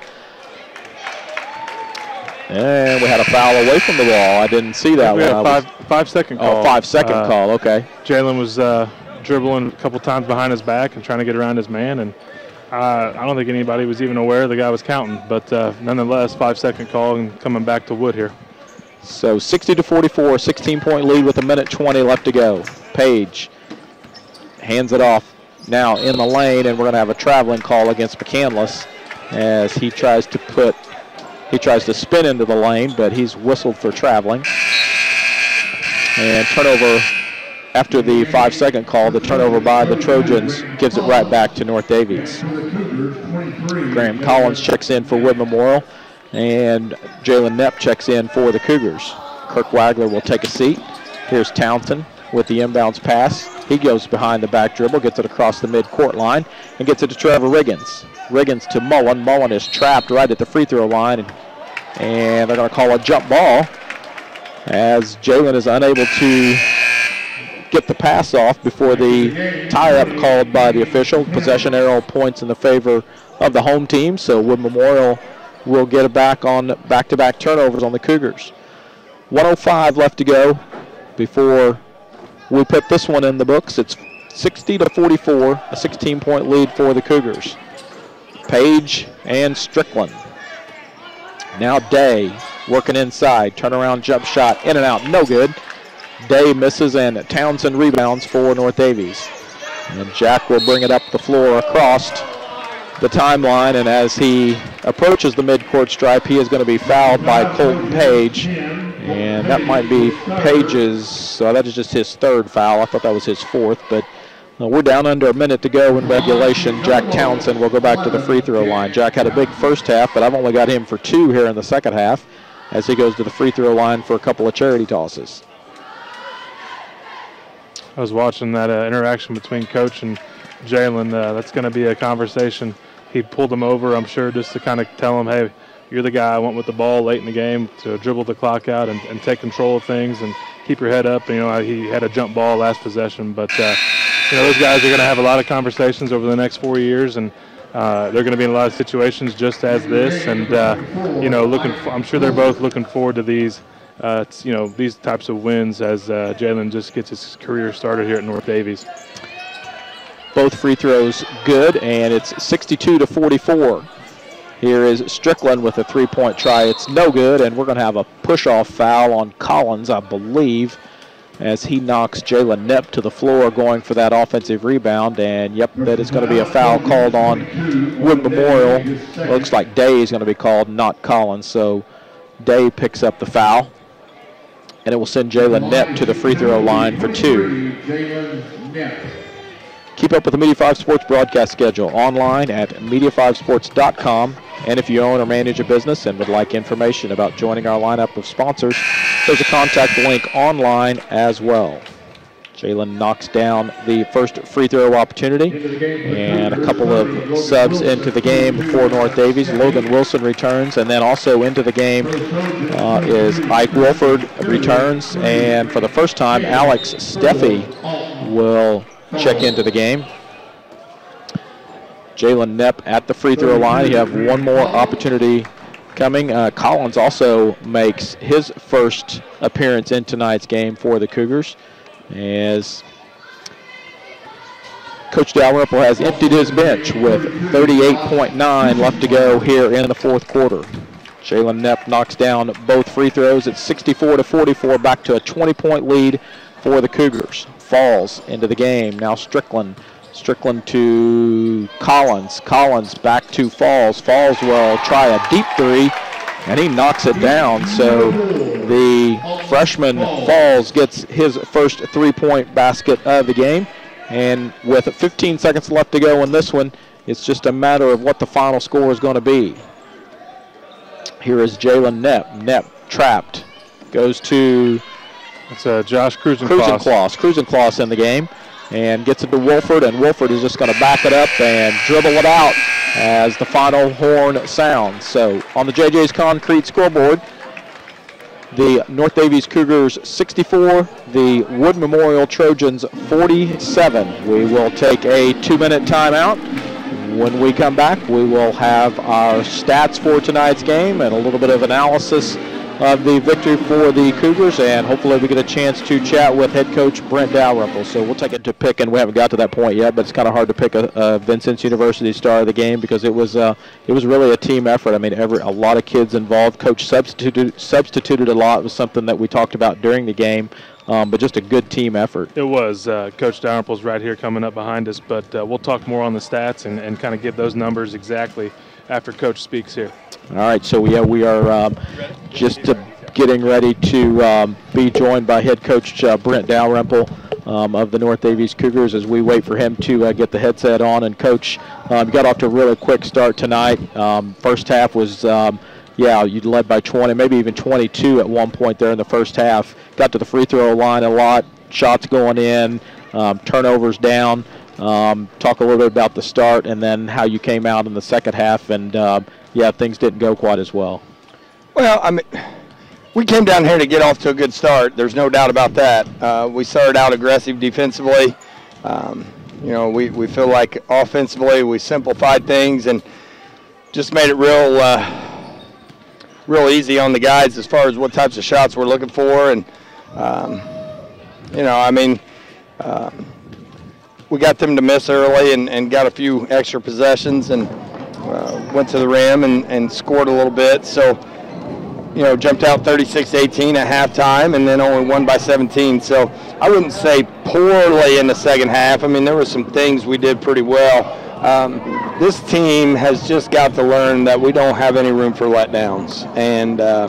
and we had a foul away from the ball. I didn't see that we one. Had a five, five second call. Oh, five second uh, call, okay. Jalen was uh, dribbling a couple times behind his back and trying to get around his man, and uh, I don't think anybody was even aware the guy was counting. But uh, nonetheless, five second call and coming back to Wood here. So sixty to forty-four, sixteen point lead with a minute twenty left to go. Page hands it off now in the lane, and we're going to have a traveling call against McCandless as he tries to put He tries to spin into the lane, but he's whistled for traveling. And turnover after the five-second call, the turnover by the Trojans gives it right back to North Davies. Graham Collins checks in for Wood Memorial, and Jalen Knepp checks in for the Cougars. Kirk Wagler will take a seat. Here's Townsend with the inbounds pass. He goes behind the back dribble, gets it across the mid-court line, and gets it to Trevor Riggins. Riggins to Mullen. Mullen is trapped right at the free throw line, and, and they're going to call a jump ball as Jalen is unable to get the pass off before the tie-up called by the official. Possession arrow points in the favor of the home team, so Wood Memorial will get it back on back-to-back turnovers on the Cougars. one oh five left to go before we put this one in the books. It's sixty to forty-four, a sixteen point lead for the Cougars. Page and Strickland. Now Day working inside. Turnaround jump shot in and out. No good. Day misses and Townsend rebounds for North Davies. And Jack will bring it up the floor across the timeline. And as he approaches the midcourt stripe, he is going to be fouled by Colton Page. And that might be Page's, so that is just his third foul. I thought that was his fourth, but uh, we're down under a minute to go in regulation. Jack Townsend will go back to the free throw line. Jack had a big first half, but I've only got him for two here in the second half as he goes to the free throw line for a couple of charity tosses. I was watching that uh, interaction between Coach and Jalen. Uh, that's going to be a conversation. He pulled him over, I'm sure, just to kind of tell him, hey, you're the guy I went with the ball late in the game to dribble the clock out and, and take control of things and keep your head up. And, you know, he had a jump ball last possession. But, uh, you know, those guys are going to have a lot of conversations over the next four years. And uh, they're going to be in a lot of situations just as this. And, uh, you know, looking. For, I'm sure they're both looking forward to these, uh, you know, these types of wins as uh, Jalen just gets his career started here at North Davies. both free throws good, and it's sixty-two to forty-four. Here is Strickland with a three-point try. It's no good, and we're going to have a push-off foul on Collins, I believe, as he knocks Jalen Knepp to the floor going for that offensive rebound. And, yep, that is going to be a foul called on Wood Memorial. Looks like Day is going to be called, not Collins. So Day picks up the foul, and it will send Jalen Knepp to the free throw line for two. Keep up with the Media five Sports broadcast schedule online at media five sports dot com. And if you own or manage a business and would like information about joining our lineup of sponsors, there's a contact link online as well. Jalen knocks down the first free throw opportunity, and a couple of subs into the game for North Davies. Logan Wilson returns, and then also into the game uh, is Ike Wolford returns, and for the first time, Alex Steffi will check into the game. Jalen Knepp at the free throw line. You have one more opportunity coming. Uh, Collins also makes his first appearance in tonight's game for the Cougars, as Coach Dalrymple has emptied his bench with thirty-eight point nine left to go here in the fourth quarter. Jalen Knepp knocks down both free throws. It's sixty-four to forty-four, back to a twenty-point lead for the Cougars. Falls into the game. Now Strickland. Strickland to Collins. Collins back to Falls. Falls will try a deep three, and he knocks it down. So the freshman Falls gets his first three-point basket of the game. And with fifteen seconds left to go in this one, it's just a matter of what the final score is going to be. Here is Jalen Knepp. Knepp trapped. Goes to It's uh, Josh Cruisencloss. Cruisencloss. Cruisencloss in the game. And gets it to Wolford, and Wolford is just going to back it up and dribble it out as the final horn sounds. So on the J J's Concrete scoreboard, the North Davies Cougars sixty-four, the Wood Memorial Trojans forty-seven. We will take a two-minute timeout. When we come back, we will have our stats for tonight's game and a little bit of analysis of the victory for the Cougars, and hopefully we get a chance to chat with head coach Brent Dalrymple. So we'll take it to pick, and we haven't got to that point yet, but it's kind of hard to pick a, a Vincennes University star of the game because it was uh, it was really a team effort. I mean, every a lot of kids involved. Coach substituted substituted a lot. It was something that we talked about during the game, um, but just a good team effort. It was. Uh, Coach Dalrymple's right here coming up behind us, but uh, we'll talk more on the stats and, and kind of give those numbers exactly after Coach speaks here. All right, so yeah, we are um, just uh, getting ready to um, be joined by head coach uh, Brent Dalrymple um, of the North Davies Cougars as we wait for him to uh, get the headset on. And Coach, um, got off to a really quick start tonight. Um, first half was, um, yeah, you led by twenty, maybe even twenty-two at one point there in the first half. Got to the free throw line a lot, shots going in, um, turnovers down. Um, talk a little bit about the start and then how you came out in the second half, and uh, yeah, things didn't go quite as well. Well, I mean, we came down here to get off to a good start. There's no doubt about that. Uh, we started out aggressive defensively. Um, you know, we, we feel like offensively we simplified things and just made it real, uh, real easy on the guys as far as what types of shots we're looking for. And, um, you know, I mean, uh, we got them to miss early and, and got a few extra possessions and uh, went to the rim and, and scored a little bit. So, you know, jumped out thirty-six eighteen at halftime and then only won by seventeen. So I wouldn't say poorly in the second half. I mean, there were some things we did pretty well. Um, this team has just got to learn that we don't have any room for letdowns. And uh,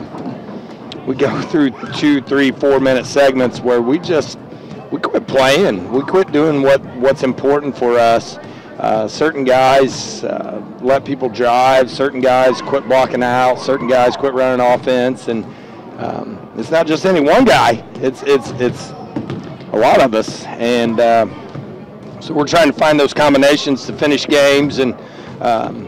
we go through two, three, four-minute segments where we just we quit playing. We quit doing what, what's important for us. Uh, certain guys uh, let people drive. Certain guys quit blocking out. Certain guys quit running offense. And um, it's not just any one guy. It's it's it's a lot of us. And uh, so we're trying to find those combinations to finish games and um,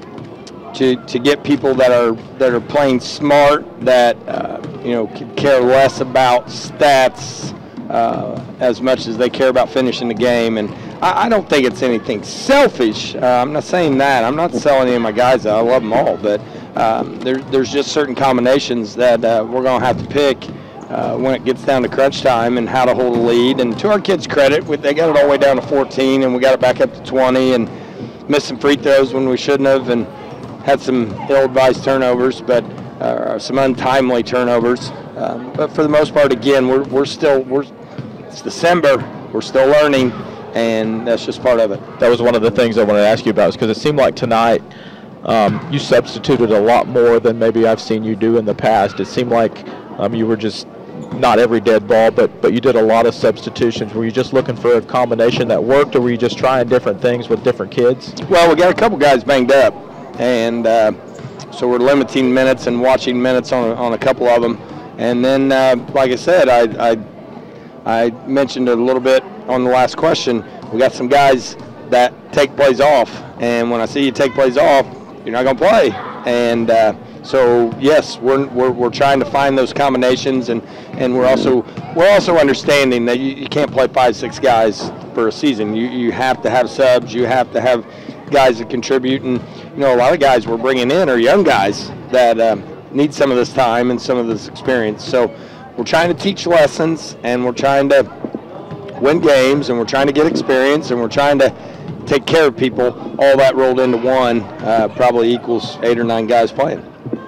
to to get people that are that are playing smart, that uh, you know could care less about stats uh, as much as they care about finishing the game. And I, I don't think it's anything selfish. Uh, I'm not saying that. I'm not selling any of my guys out. I love them all, but um, there, there's just certain combinations that uh, we're going to have to pick uh, when it gets down to crunch time and how to hold a lead. And to our kids' credit, we, they got it all the way down to fourteen, and we got it back up to twenty, and missed some free throws when we shouldn't have, and had some ill-advised turnovers, but uh, some untimely turnovers. Um, but for the most part, again, we're we're still we're it's December. We're still learning, and that's just part of it. That was one of the things I wanted to ask you about, because it seemed like tonight um, you substituted a lot more than maybe I've seen you do in the past. It seemed like um, you were just not every dead ball, but but you did a lot of substitutions. Were you just looking for a combination that worked, or were you just trying different things with different kids? Well, we got a couple guys banged up, and uh, so we're limiting minutes and watching minutes on on a couple of them. And then, uh, like I said, I, I I mentioned it a little bit on the last question. We got some guys that take plays off, and when I see you take plays off, you're not going to play. And uh, so, yes, we're, we're we're trying to find those combinations, and, and we're also we're also understanding that you, you can't play five, six guys for a season. You you have to have subs. You have to have guys that contribute, and you know a lot of guys we're bringing in are young guys that uh, need some of this time and some of this experience. So we're trying to teach lessons, and we're trying to win games, and we're trying to get experience, and we're trying to take care of people. All that rolled into one uh, probably equals eight or nine guys playing.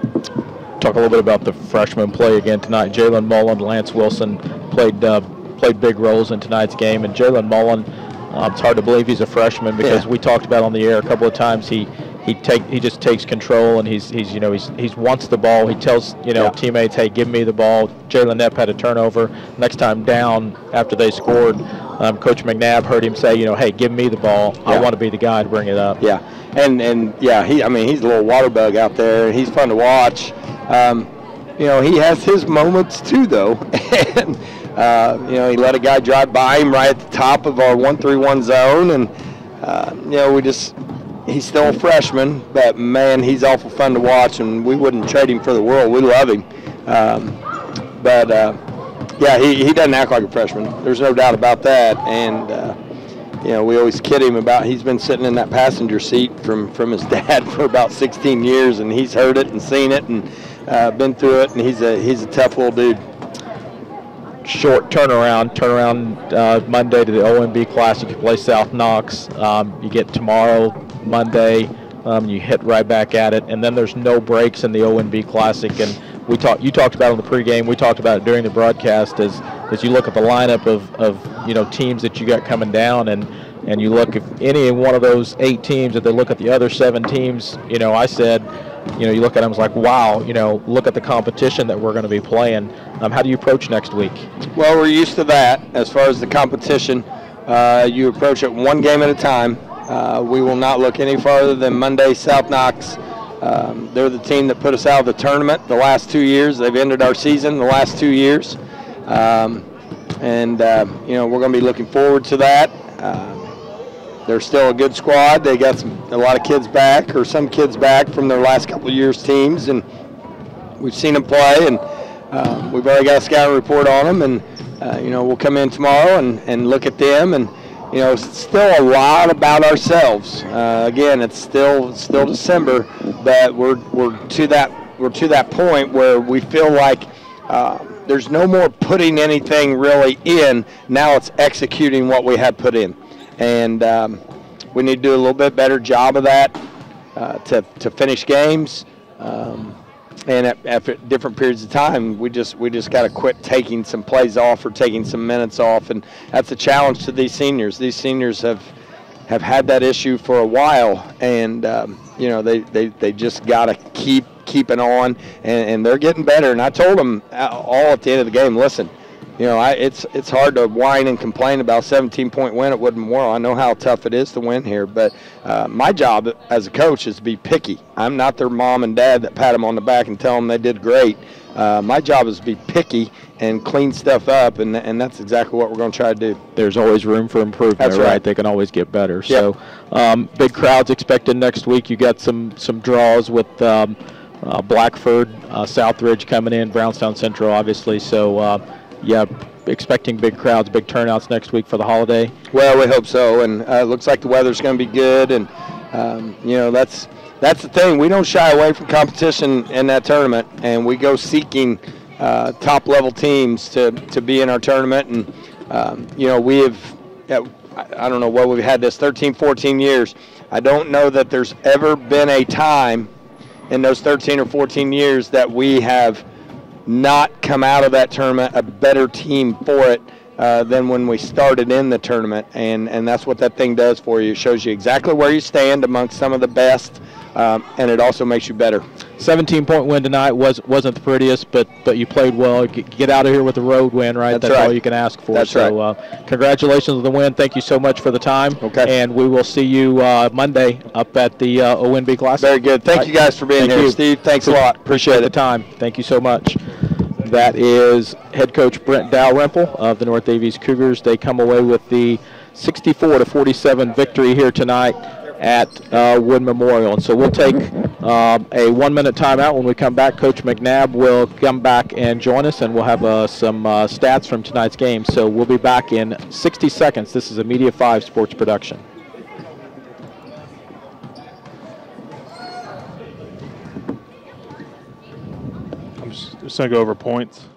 Talk a little bit about the freshman play again tonight. Jalen Mullen, Lance Wilson played uh, played big roles in tonight's game, and Jalen Mullen, um, it's hard to believe he's a freshman, because yeah. we talked about on the air a couple of times. He he take he just takes control, and he's he's you know he's he's wants the ball. He tells you know yeah. teammates, hey, give me the ball. Jalen Knepp had a turnover. Next time down after they scored, um, Coach McNabb heard him say, you know, hey, give me the ball. Yeah. I want to be the guy to bring it up. Yeah, and and yeah, he I mean he's a little water bug out there, and he's fun to watch. Um, you know, he has his moments too, though. and, uh, you know, he let a guy drive by him right at the top of our one three one zone. And, uh, you know, we just, he's still a freshman, but, man, he's awful fun to watch, and we wouldn't trade him for the world. We love him. Um, but, uh, yeah, he, he doesn't act like a freshman. There's no doubt about that. And, uh, you know, we always kid him about he's been sitting in that passenger seat from, from his dad for about sixteen years, and he's heard it and seen it and uh, been through it, and he's a he's a tough little dude. Short turnaround, turnaround uh, Monday to the O M B Classic. You play South Knox. Um, you get tomorrow, Monday. Um, you hit right back at it, and then there's no breaks in the O M B Classic. And we talked. You talked about it on the pregame. We talked about it during the broadcast. As as you look at the lineup of, of you know teams that you got coming down, and and you look if any one of those eight teams, if they look at the other seven teams, you know, I said, you know, you look at them, it's like, wow, you know, look at the competition that we're going to be playing. Um, how do you approach next week? Well, we're used to that as far as the competition. Uh, you approach it one game at a time. Uh, we will not look any farther than Monday, South Knox. Um, they're the team that put us out of the tournament the last two years. They've ended our season the last two years. Um, and, uh, you know, we're going to be looking forward to that. Uh, they're still a good squad. They got some, a lot of kids back, or some kids back from their last couple of years' teams. And we've seen them play, and uh, we've already got a scouting report on them. And, uh, you know, we'll come in tomorrow and, and look at them. And, you know, it's still a lot about ourselves. Uh, again, it's still it's still December, but we're we're to that we're to that point where we feel like uh, there's no more putting anything really in. Now it's executing what we had put in, and um, we need to do a little bit better job of that uh, to to finish games. Um, And at, at different periods of time, we just we just got to quit taking some plays off or taking some minutes off, and that's a challenge to these seniors. These seniors have have had that issue for a while, and um, you know they, they, they just got to keep keeping on, and, and they're getting better. And I told them all at the end of the game, listen, you know, I, it's it's hard to whine and complain about a seventeen-point win at Wood Memorial. I know how tough it is to win here, but uh, my job as a coach is to be picky. I'm not their mom and dad that pat them on the back and tell them they did great. Uh, my job is to be picky and clean stuff up, and and that's exactly what we're going to try to do. There's always room for improvement, that's right? right? They can always get better. Yep. So um, big crowds expected next week. You got some, some draws with um, uh, Blackford, uh, Southridge coming in, Brownstown Central, obviously. So, uh, yeah, expecting big crowds, big turnouts next week for the holiday. Well, we hope so, and uh, it looks like the weather's going to be good, and um, you know that's that's the thing. We don't shy away from competition in that tournament, and we go seeking uh, top level teams to, to be in our tournament. And, um, you know, we have, I don't know what we've had this thirteen, fourteen years. I don't know that there's ever been a time in those thirteen or fourteen years that we have not come out of that tournament a better team for it uh, than when we started in the tournament. And, and that's what that thing does for you. It shows you exactly where you stand amongst some of the best, um, and it also makes you better. seventeen-point win tonight was, wasn't the prettiest, but but you played well. Get, get out of here with a road win, right? That's, That's right. all you can ask for. That's so, right. uh, congratulations on the win. Thank you so much for the time. Okay. And we will see you uh, Monday up at the uh, O N B Classic. Very good. Thank Right. you guys for being Thank here. you. Steve, thanks a lot. Appreciate the it. time. Thank you so much. That is head coach Brent Dalrymple of the North Davies Cougars. They come away with the sixty-four to forty-seven victory here tonight at uh, Wood Memorial. And so we'll take uh, a one-minute timeout. When we come back, Coach McNabb will come back and join us, and we'll have uh, some uh, stats from tonight's game. So we'll be back in sixty seconds. This is a Media five Sports production. I'm just, just going to go over points.